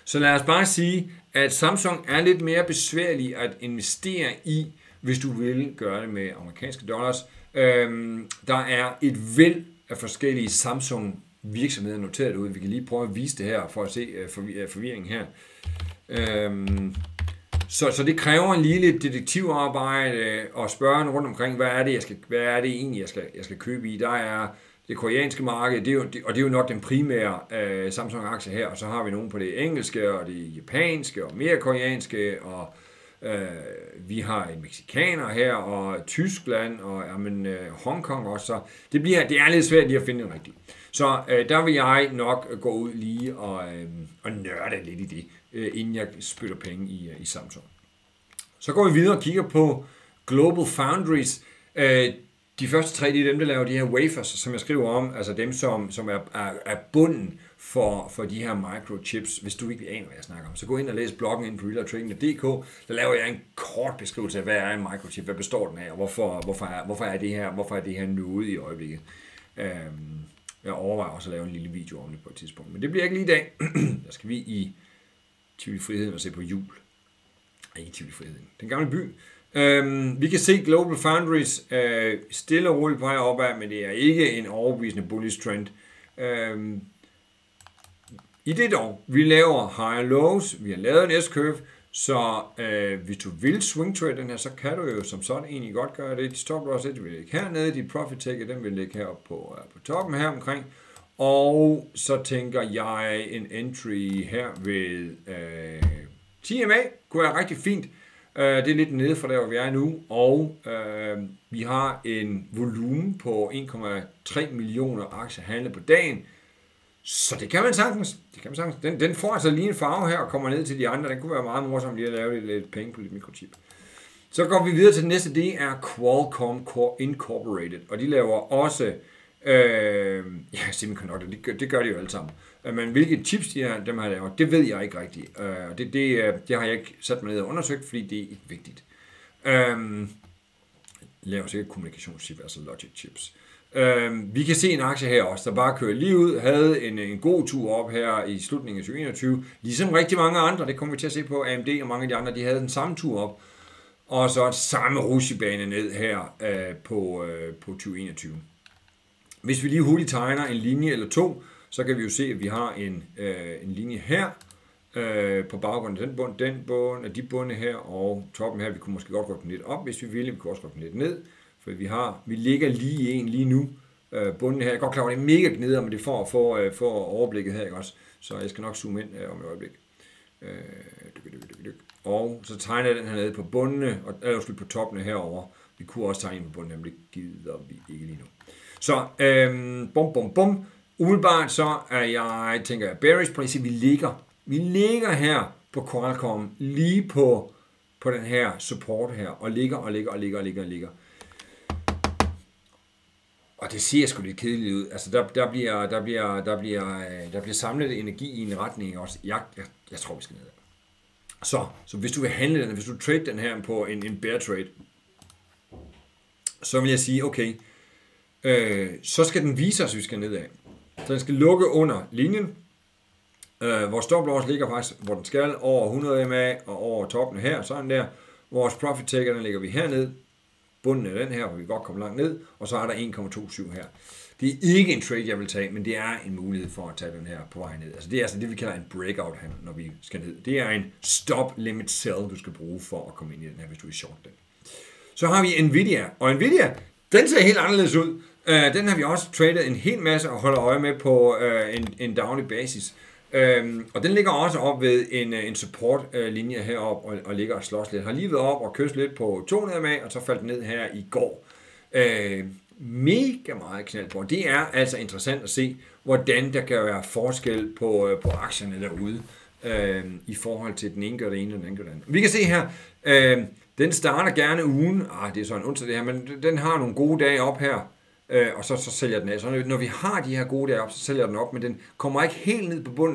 Så lad os bare sige, at Samsung er lidt mere besværlig at investere i, hvis du vil gøre det med amerikanske dollars. Øhm, der er et væld af forskellige Samsung virksomheder noteret ud. Vi kan lige prøve at vise det her, for at se uh, forvirringen her. Øhm, så, så det kræver lige lidt detektivarbejde og spørge rundt omkring, hvad er det, jeg skal, hvad er det egentlig, jeg skal, jeg skal købe i. Der er det koreanske marked, det er jo, det, og det er jo nok den primære uh, Samsung-aktie her, og så har vi nogle på det engelske, og det japanske, og mere koreanske, og uh, vi har en mexikaner her, og Tyskland, og jamen, uh, Hongkong også, så det, bliver, det er lidt svært lige at finde den rigtige. Så uh, der vil jeg nok gå ud lige og, uh, og nørde lidt i det, uh, inden jeg spytter penge i, uh, i Samsung. Så går vi videre og kigger på Global Foundries. Uh, De første tre, det er dem, der laver de her wafers, som jeg skriver om, altså dem, som, som er, er, er bunden for, for de her microchips. Hvis du ikke aner, hvad jeg snakker om, så gå ind og læs bloggen inde på real trading punktum d k. Der laver jeg en kort beskrivelse af, hvad er en microchip, hvad består den af, og hvorfor, hvorfor, er, hvorfor, er, det her, hvorfor er det her noget i øjeblikket. Øhm, jeg overvejer også at lave en lille video om det på et tidspunkt, men det bliver ikke lige i dag. Der skal vi i Tivoli Friheden og se på jul. Ej, ikke Tivoli Friheden. Den gamle by. Um, vi kan se Global Foundries uh, stille og roligt på vej opad, men det er ikke en overbevisende bullish trend. Um, I det dog, vi laver higher lows, vi har lavet en S-curve, så uh, hvis du vil swing trade den her, så kan du jo som sådan egentlig godt gøre det. De stop loss, det vil ligge hernede, de profit taker, den vil ligge heroppe på, uh, på toppen her omkring. Og så tænker jeg en entry her ved uh, T M A, kunne være rigtig fint. Uh, det er lidt nede fra der, hvor vi er nu, og uh, vi har en volumen på en komma tre millioner aktier handlet på dagen, så det kan man sagtens. Det kan man sagtens. Den, den får altså lige en farve her og kommer ned til de andre. Den kunne være meget morsom lige at lave lidt, lidt penge på lidt mikrochip. Så går vi videre til det næste, det er Qualcomm Incorporated, og de laver også øh, ja, semiconductor, det gør, det gør de jo alle sammen. Men hvilke chips de her, dem har lavet, det ved jeg ikke rigtigt. Uh, det, det, det har jeg ikke sat mig ned og undersøgt, fordi det er ikke vigtigt. Um, laver sikkert kommunikationschip, altså logic chips. Um, vi kan se en aktie her også, der bare kører lige ud, havde en, en god tur op her i slutningen af tyve enogtyve, ligesom rigtig mange andre, det kommer vi til at se på, A M D og mange af de andre, de havde den samme tur op, og så samme rushebane ned her uh, på, uh, på tyve enogtyve. Hvis vi lige hurtigt tegner en linje eller to, så kan vi jo se, at vi har en, øh, en linje her, øh, på baggrund af den bund, den bund, af de bunde her, og toppen her, vi kunne måske godt rykke den lidt op, hvis vi ville, vi kunne også rykke den lidt ned, for vi har, vi ligger lige i en lige nu, øh, bunden her, jeg er godt klar over, det er mega gnidere, men det får for, øh, for overblikket her, ikke også, så jeg skal nok zoome ind øh, om et øjeblik. Øh, dyk, dyk, dyk, dyk. Og så tegner jeg den her nede på bundene, og eller på toppene herover. Vi kunne også tegne på bunden, men det gider vi ikke lige nu. Så, øh, bum, bum, bum. Umiddelbart så er jeg, tænker jeg, bearish på at vi ligger, vi ligger her på Qualcomm, lige på, på den her support her, og ligger og ligger og ligger og ligger og ligger. Og det ser sgu lidt kedeligt ud. Altså der, der, bliver, der, bliver, der, bliver, der bliver samlet energi i en retning også. Jeg, jeg, jeg tror, vi skal ned. Så, så hvis du vil handle den, hvis du trade den her på en, en bear trade, så vil jeg sige, okay, øh, så skal den vise os, at vi skal nedad. Så den skal lukke under linjen. Øh, vores stop loss ligger faktisk, hvor den skal, over hundrede M A og over toppen her, sådan der. Vores profit taker, den ligger vi herned. Bunden af den her, hvor vi godt kommer langt ned. Og så er der en komma to syv her. Det er ikke en trade, jeg vil tage, men det er en mulighed for at tage den her på vej ned. Altså det er altså det, vi kalder en breakout handel, når vi skal ned. Det er en stop limit sell, du skal bruge for at komme ind i den her, hvis du er short den. Så har vi Nvidia, og Nvidia, den ser helt anderledes ud. Uh, den har vi også tradet en hel masse og holder øje med på uh, en, en daglig basis. Uh, og den ligger også op ved en, en support-linje uh, heroppe og, og ligger og slås lidt. Har lige været op og kysset lidt på to hundrede M A, og så faldt ned her i går. Uh, mega meget knald på. Det er altså interessant at se, hvordan der kan være forskel på, uh, på aktierne derude uh, i forhold til den ene gør det ene og den anden gør det andet. Vi kan se her, uh, den starter gerne ugen. Ah, det er så en onsdag det her, men den har nogle gode dage op her. Øh, og så, så sælger den af. Så når vi har de her gode dage op, så sælger den op, men den kommer ikke helt ned på bunden.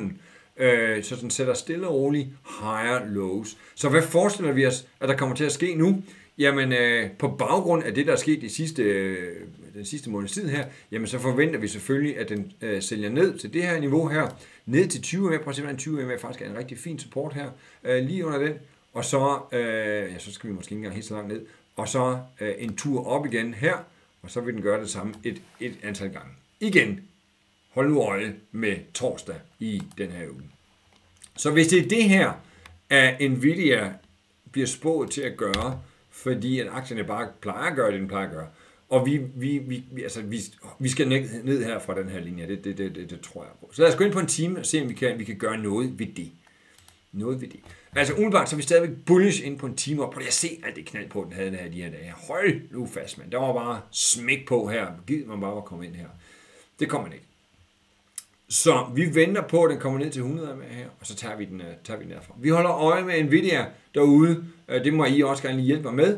øh, så den sætter stille og roligt higher lows. Så hvad forestiller vi os, at der kommer til at ske nu? Jamen, øh, på baggrund af det, der er sket de sidste, øh, den sidste måneds tid her, jamen så forventer vi selvfølgelig, at den øh, sælger ned til det her niveau her, ned til tyve M A. Prøv at se, hvordan tyve M A faktisk er en rigtig fin support her, øh, lige under den. Og så, øh, ja, så skal vi måske ikke engang helt så langt ned, og så øh, en tur op igen her, og så vil den gøre det samme et, et antal gange. Igen, hold nu øje med torsdag i den her uge. Så hvis det er det her, at Nvidia bliver spået til at gøre, fordi at aktierne bare plejer at gøre det, den plejer at gøre, og vi, vi, vi, altså, vi, vi skal ned, ned her fra den her linje, det, det, det, det, det tror jeg på. Så lad os gå ind på en time og se, om vi kan, vi kan gøre noget ved det. Noget ved det. Altså umiddelbart, så er vi stadigvæk bullish ind på en time, og prøv lige at se alt det knald på, den havde den her de her dage. Hold nu fast, mand. Der var bare smæk på her. Gid man bare var kommet ind her. Det kommer den ikke. Så vi venter på, at den kommer ned til hundrede med her, og så tager vi den, tager vi den derfra. Vi holder øje med Nvidia derude. Det må I også gerne lige hjælpe mig med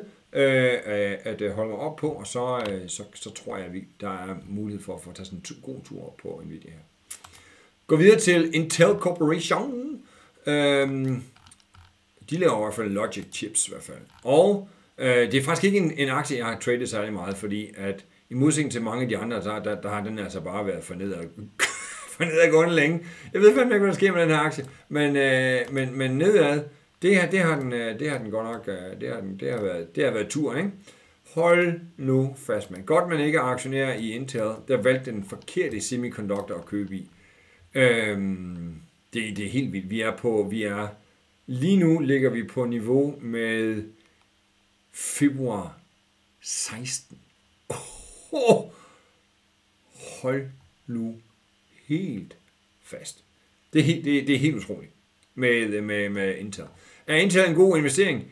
at holde mig op på, og så, så, så tror jeg, at vi, der er mulighed for at få tage sådan en god tur op på Nvidia her. Gå videre til Intel Corporation. Øhm, de laver i hvert fald Logic Chips i hvert fald. Og øh, det er faktisk ikke en, en aktie, jeg har tradet særlig meget, fordi at i modsætning til mange af de andre, der, der, der har den altså bare været for nedad, for nedadgående længe. Jeg ved fandme ikke, hvad der sker med den her aktie, men, øh, men, men nedad, det her, det har den, det har den godt nok, det har, den, det har været, det har været tur, ikke? Hold nu fast, man. Godt, man ikke er aktionær i Intel, der valgte den forkerte semiconductor at købe i. Øhm, det, det er helt vildt. Vi er på, vi er, lige nu ligger vi på niveau med februar seksten. Oh, hold nu helt fast. Det er helt, det, det er helt utroligt med, med, med Intel. Er Intel en god investering?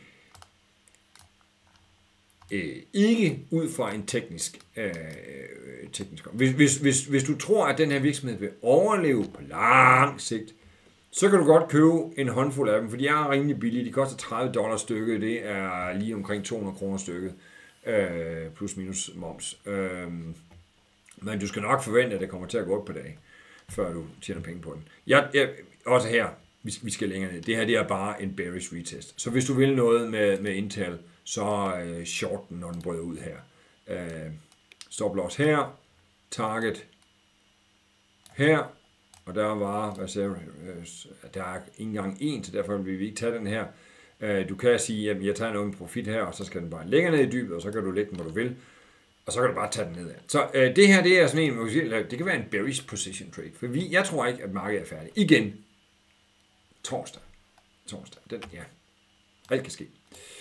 Øh, ikke ud fra en teknisk, øh, teknisk. Hvis, hvis, hvis, hvis du tror, at den her virksomhed vil overleve på lang sigt, så kan du godt købe en håndfuld af dem, for de er rimelig billige. De koster tredive dollars stykket. Det er lige omkring to hundrede kroner stykket, øh, plus minus moms. Øh, men du skal nok forvente, at det kommer til at gå op på dag, før du tjener penge på den. Jeg, jeg, også her, vi, vi skal længere ned. Det her det er bare en bearish retest. Så hvis du vil noget med, med Intel, så øh, short den, når den bryder ud her. Øh, stop loss her, target her, og der var, hvad siger, øh, der er ikke engang en, så derfor vil vi ikke tage den her. Øh, du kan sige, at jeg tager noget med profit her, og så skal den bare længere ned i dybet, og så kan du lægge den, hvor du vil, og så kan du bare tage den nedad. Så øh, det her, det er sådan en, det kan være en bearish position trade, for vi, jeg tror ikke, at markedet er færdigt. Igen, torsdag. Torsdag, den, ja, alt kan ske.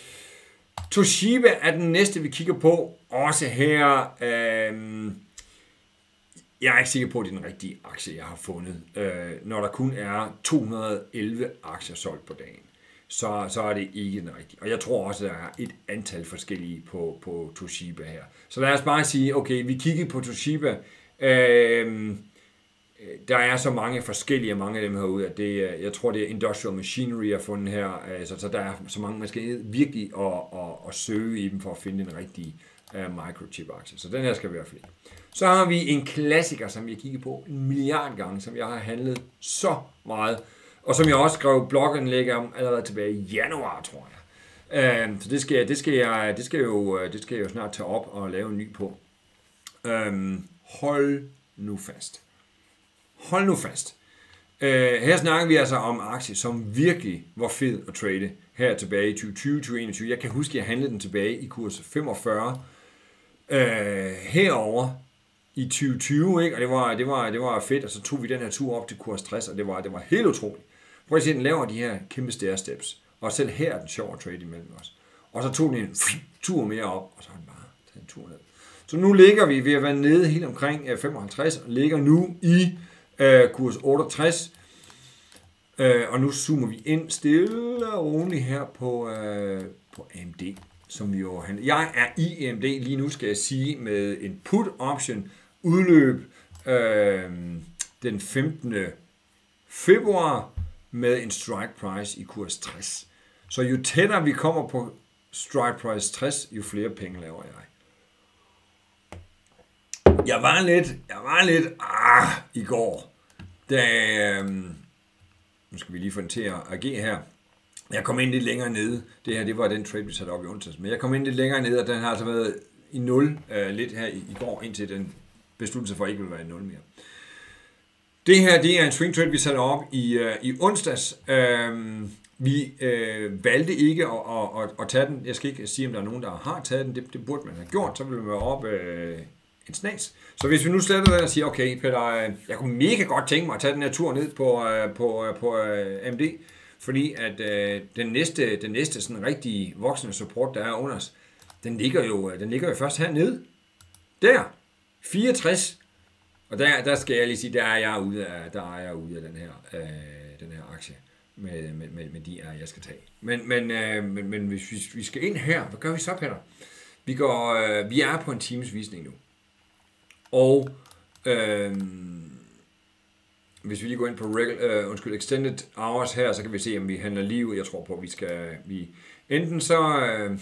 Toshiba er den næste, vi kigger på. Også her. Øh, jeg er ikke sikker på, at det er den rigtige aktie, jeg har fundet. Øh, når der kun er to hundrede og elleve aktier solgt på dagen, så, så er det ikke den rigtige. Og jeg tror også, at der er et antal forskellige på, på Toshiba her. Så lad os bare sige, okay, vi kiggede på Toshiba. Øh, Der er så mange forskellige, mange af dem herude, at det, jeg tror, det er Industrial Machinery, jeg har fundet her, altså, så der er så mange, man skal virkelig at, at, at søge i dem for at finde den rigtige uh, microchip-aktie. Så den her skal vi i hvert fald ikke. Så har vi en klassiker, som jeg kigger på en milliard gange, som jeg har handlet så meget, og som jeg også skrev blogindlæg om allerede tilbage i januar, tror jeg. Uh, så det skal, det, skal jeg, det, skal jo, det skal jeg jo snart tage op og lave en ny på. Uh, hold nu fast. Hold nu fast. Uh, her snakker vi altså om aktier, som virkelig var fed at trade her tilbage i tyve tyve til tyve enogtyve. Jeg kan huske, at jeg handlede den tilbage i kurs femogfyrre. Uh, herover i tyve tyve, ikke? Og det var, det, var, det var fedt, og så tog vi den her tur op til kurs tres, og det var, det var helt utroligt. Prøv at se, den laver de her kæmpe stair steps, og selv her er den sjov at trade imellem os. Og så tog den en tur mere op, og så har den bare taget en tur ned. Så nu ligger vi ved at være nede helt omkring femoghalvtreds, og ligger nu i Uh, kurs otteogtres, uh, og nu zoomer vi ind stille og roligt her på, uh, på A M D, som vi jo handler. Jeg er i A M D lige nu, skal jeg sige, med en put option udløb uh, den femtende februar med en strike price i kurs tres. Så jo tættere vi kommer på strike price tres, jo flere penge laver jeg. Jeg var lidt, jeg var lidt, ah, i går, da, nu skal vi lige få den til at agere her. Jeg kom ind lidt længere nede. Det her, det var den trade, vi satte op i onsdags. Men jeg kom ind lidt længere nede, og den har altså været i nul uh, lidt her i, i går, indtil den besluttede sig for ikke vil være i nul mere. Det her, det er en swing trade, vi satte op i, uh, i onsdags. Uh, vi uh, valgte ikke at, at, at, at tage den. Jeg skal ikke sige, om der er nogen, der har taget den. Det, det burde man have gjort. Så ville man være op uh, en snas. Så hvis vi nu sletter den og siger, okay, Peter, jeg kunne mega godt tænke mig at tage den her tur ned på, uh, på, uh, på uh, A M D. Fordi at øh, den næste, den næste sådan rigtige voksne support, der er under os, den ligger jo, den ligger jo først hernede. Der. fireogtres. Og der, der skal jeg lige sige, der er jeg ude af, der er jeg ude af den her, øh, den her aktie med, med, med, med de er, jeg skal tage. Men, men, øh, men, men hvis vi, vi skal ind her, hvad gør vi så, Peter? Vi, går, øh, vi er på en times visning nu. Og øh, hvis vi lige går ind på regular, uh, undskyld, extended hours her, så kan vi se, om vi handler lige ud. Jeg tror på, at vi skal... Vi, enten så... Uh,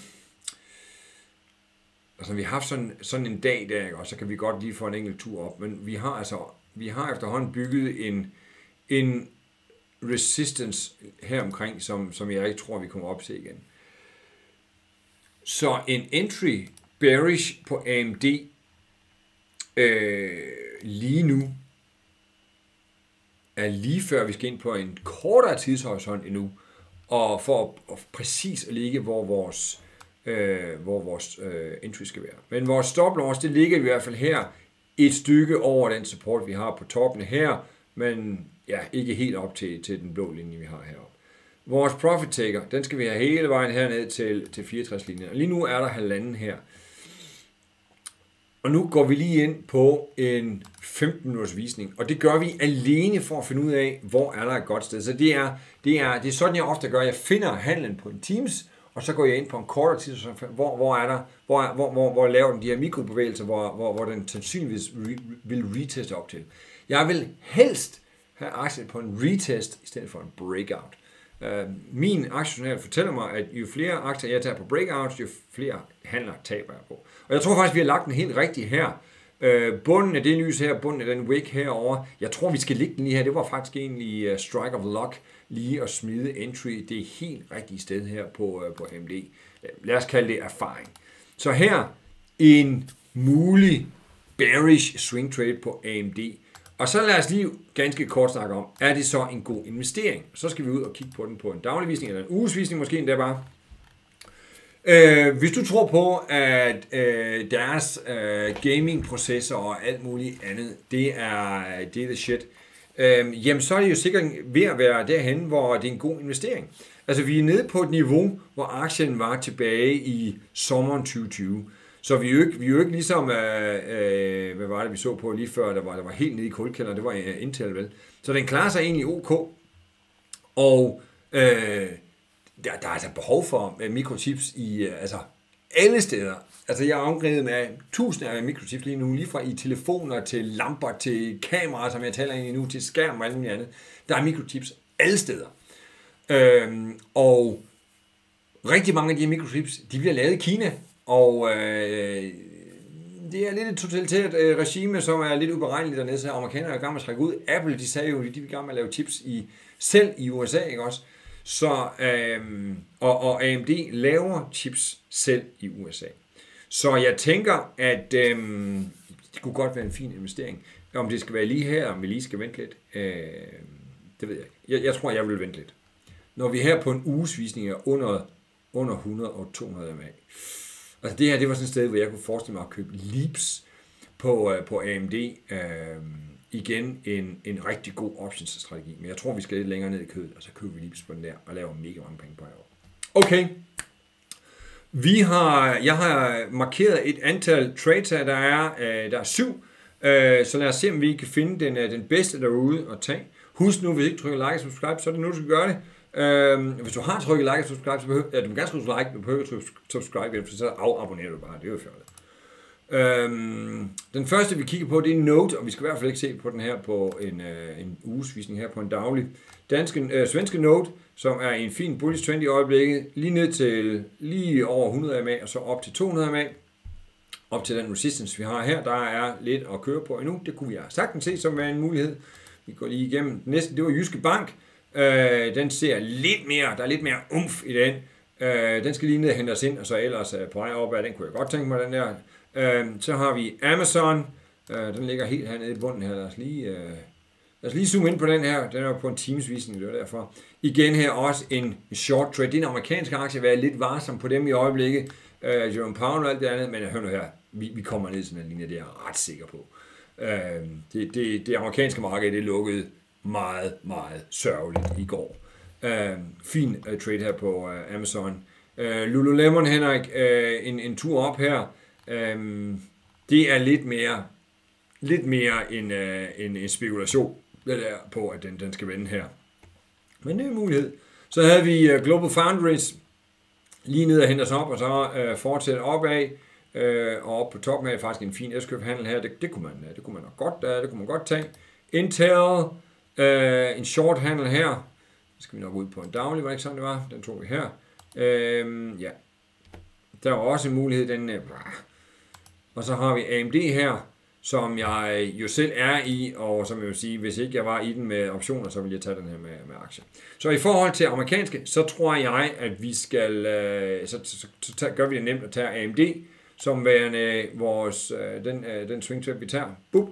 altså, vi har haft sådan, sådan en dag der, og så kan vi godt lige få en enkelt tur op. Men vi har altså... Vi har efterhånden bygget en, en resistance her omkring, som, som jeg ikke tror, vi kommer op til igen. Så en entry bearish på A M D øh, lige nu er lige før vi skal ind på en kortere tidshorisont endnu, og for at, at præcis at ligge, hvor vores, øh, hvor vores øh, entry skal være. Men vores stop loss, det ligger i hvert fald her et stykke over den support, vi har på toppen her, men ja, ikke helt op til, til den blå linje, vi har heroppe. Vores profit taker, den skal vi have hele vejen herned til, til fireogtres linjen. Og lige nu er der halvanden her. Og nu går vi lige ind på en femten minutters visning, og det gør vi alene for at finde ud af, hvor er der et godt sted. Så det er, det er, det er sådan, jeg ofte gør. Jeg finder handlen på en Teams, og så går jeg ind på en kortere tid, hvor, hvor er der, hvor, hvor, hvor, hvor laver den de her mikrobevægelser, hvor, hvor, hvor den sandsynligvis re, vil reteste op til. Jeg vil helst have aktier på en retest, i stedet for en breakout. Uh, min aktiejournal fortæller mig, at jo flere aktier jeg tager på breakouts, jo flere handler taber jeg på. Og jeg tror faktisk, vi har lagt den helt rigtigt her. Uh, bunden af det lys her, bunden af den wick herover. Jeg tror, vi skal ligge den lige her. Det var faktisk egentlig uh, strike of luck, lige at smide entry. Det er helt rigtigt sted her på, uh, på A M D. Uh, lad os kalde det erfaring. Så her en mulig bearish swing trade på A M D. Og så lad os lige ganske kort snakke om, er det så en god investering? Så skal vi ud og kigge på den på en dagligvisning, eller en ugesvisning måske endda bare. Øh, hvis du tror på, at øh, deres øh, gaming-processor og alt muligt andet, det er, det er the shit, øh, jamen så er det jo sikkert ved at være derhen, hvor det er en god investering. Altså vi er nede på et niveau, hvor aktien var tilbage i sommeren tyve tyve. Så vi er jo ikke, vi er jo ikke ligesom, øh, øh, hvad var det, vi så på lige før, der var, der var helt nede i kulkælderen, det var uh, Intel, vel? Så den klarer sig egentlig ok. Og øh, der, der er altså behov for uh, mikrochips i uh, altså alle steder. Altså jeg er omgivet med tusinder af mikrochips lige nu, lige fra i telefoner til lamper til kameraer, som jeg taler ind i nu, til skærm og alt muligt andet. Der er mikrochips alle steder. Øh, og rigtig mange af de her mikrochips, de bliver lavet i Kina. Og øh, det er lidt et totalitært øh, regime, som er lidt uberegneligt dernede, så amerikanerne er i gang med at trække ud. Apple, de sagde jo, de er i gang med at lave chips i, selv i U S A, ikke også? Så, øh, og, og A M D laver chips selv i U S A. Så jeg tænker, at øh, det kunne godt være en fin investering. Om det skal være lige her, om vi lige skal vente lidt, øh, det ved jeg ikke. Jeg, jeg tror, jeg vil vente lidt. Når vi her på en ugesvisning er under, under hundrede og to hundrede M A. Altså det her, det var sådan et sted, hvor jeg kunne forestille mig at købe Leaps på, uh, på A M D. Uh, igen en, en rigtig god optionsstrategi. Men jeg tror, vi skal lidt længere ned i kødet, og så køber vi Leaps på den der, og laver mega mange penge på herovre. Okay. Vi har, jeg har markeret et antal trades her, der er, uh, der er syv. Uh, så lad os se, om vi kan finde den, uh, den bedste derude og tage. Husk nu, hvis I ikke trykker like og subscribe, så er det nu, du skal gøre det. Uh, hvis du har trykket like og subscribe, så behøver ja, du kan gerne trykke like, du behøver ikke subscribe, for så afabonnerer du bare, det er jo fjollet. Uh, den første vi kigger på, det er Note, og vi skal i hvert fald ikke se på den her på en, uh, en ugesvisning her på en daglig. Danske, uh, svenske Note, som er i en fin bullish trend i øjeblikket, lige ned til lige over hundrede M A, og så op til to hundrede M A. Op til den resistance vi har her, der er lidt at køre på endnu, det kunne vi sagtens se som en mulighed. Vi går lige igennem. Den næste, det var Jyske Bank. Øh, den ser lidt mere, der er lidt mere umf i den. Øh, den skal lige ned og hente os ind, og så ellers øh, på vej opad, den kunne jeg godt tænke mig, den der. Øh, så har vi Amazon. Øh, den ligger helt hernede i bunden her. Lad os lige, øh, lad os lige zoome ind på den her. Den er på en timesvisning, det er derfor. Igen her også en short trade. Det er en amerikansk aktie, jeg er lidt varsom på dem i øjeblikket. Øh, Jerome Powell og alt det andet, men hør nu her, vi, vi kommer ned i sådan en linje, det er jeg ret sikker på. Øh, det, det, det amerikanske marked, det lukkede meget, meget sørgeligt i går. Uh, fin uh, trade her på uh, Amazon. Uh, Lululemon, Henrik, uh, en, en tur op her. Um, det er lidt mere, lidt mere en, uh, en, en spekulation det der, på, at den, den skal vende her. Men det er en mulighed. Så havde vi uh, Global Foundries lige ned og hente os op, og så uh, fortsætte opad. Uh, og op på toppen her er faktisk en fin S-købhandel her. Det, det, kunne man, det kunne man nok godt, uh, det kunne man godt tage. Intel, uh, en short handel her. Så skal vi nok ud på en daglig, var det ikke sådan det var? Den tog vi her. Øhm, ja. Der er også en mulighed, den... Øh, og så har vi A M D her, som jeg jo selv er i, og som jeg vil sige, hvis ikke jeg var i den med optioner, så vil jeg tage den her med, med aktier. Så i forhold til amerikanske, så tror jeg, at vi skal... Øh, så, så, så, så gør vi det nemt at tage A M D, som værende vores... Øh, den, øh, den swing trade, vi tager. Bup.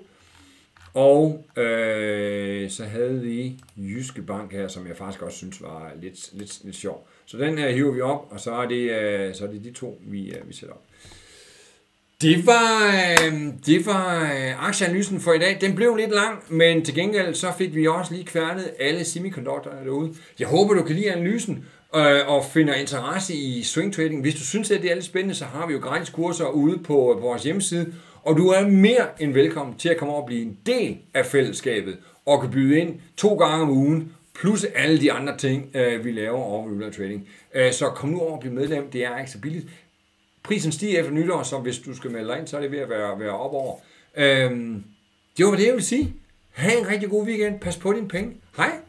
Og øh, så havde vi Jyske Bank her, som jeg faktisk også synes var lidt, lidt, lidt sjov. Så den her hiver vi op, og så er det, øh, så er det de to, vi, øh, vi sætter op. Det var, øh, det var øh, aktieanalysen for i dag. Den blev lidt lang, men til gengæld så fik vi også lige kværnet alle semikonduktorerne derude. Jeg håber, du kan lide analysen øh, og finder interesse i swing trading. Hvis du synes, at det er lidt spændende, så har vi jo gratis kurser ude på, på vores hjemmeside. Og du er mere end velkommen til at komme over og blive en del af fællesskabet og kan byde ind to gange om ugen, plus alle de andre ting, øh, vi laver over ved Regular Trading. Øh, så kom nu over og bliv medlem, det er ikke så billigt. Prisen stiger efter nytår, så hvis du skal melde dig ind, så er det ved at være, være op over. Øh, det var det, jeg vil sige. Ha' en rigtig god weekend. Pas på dine penge. Hej!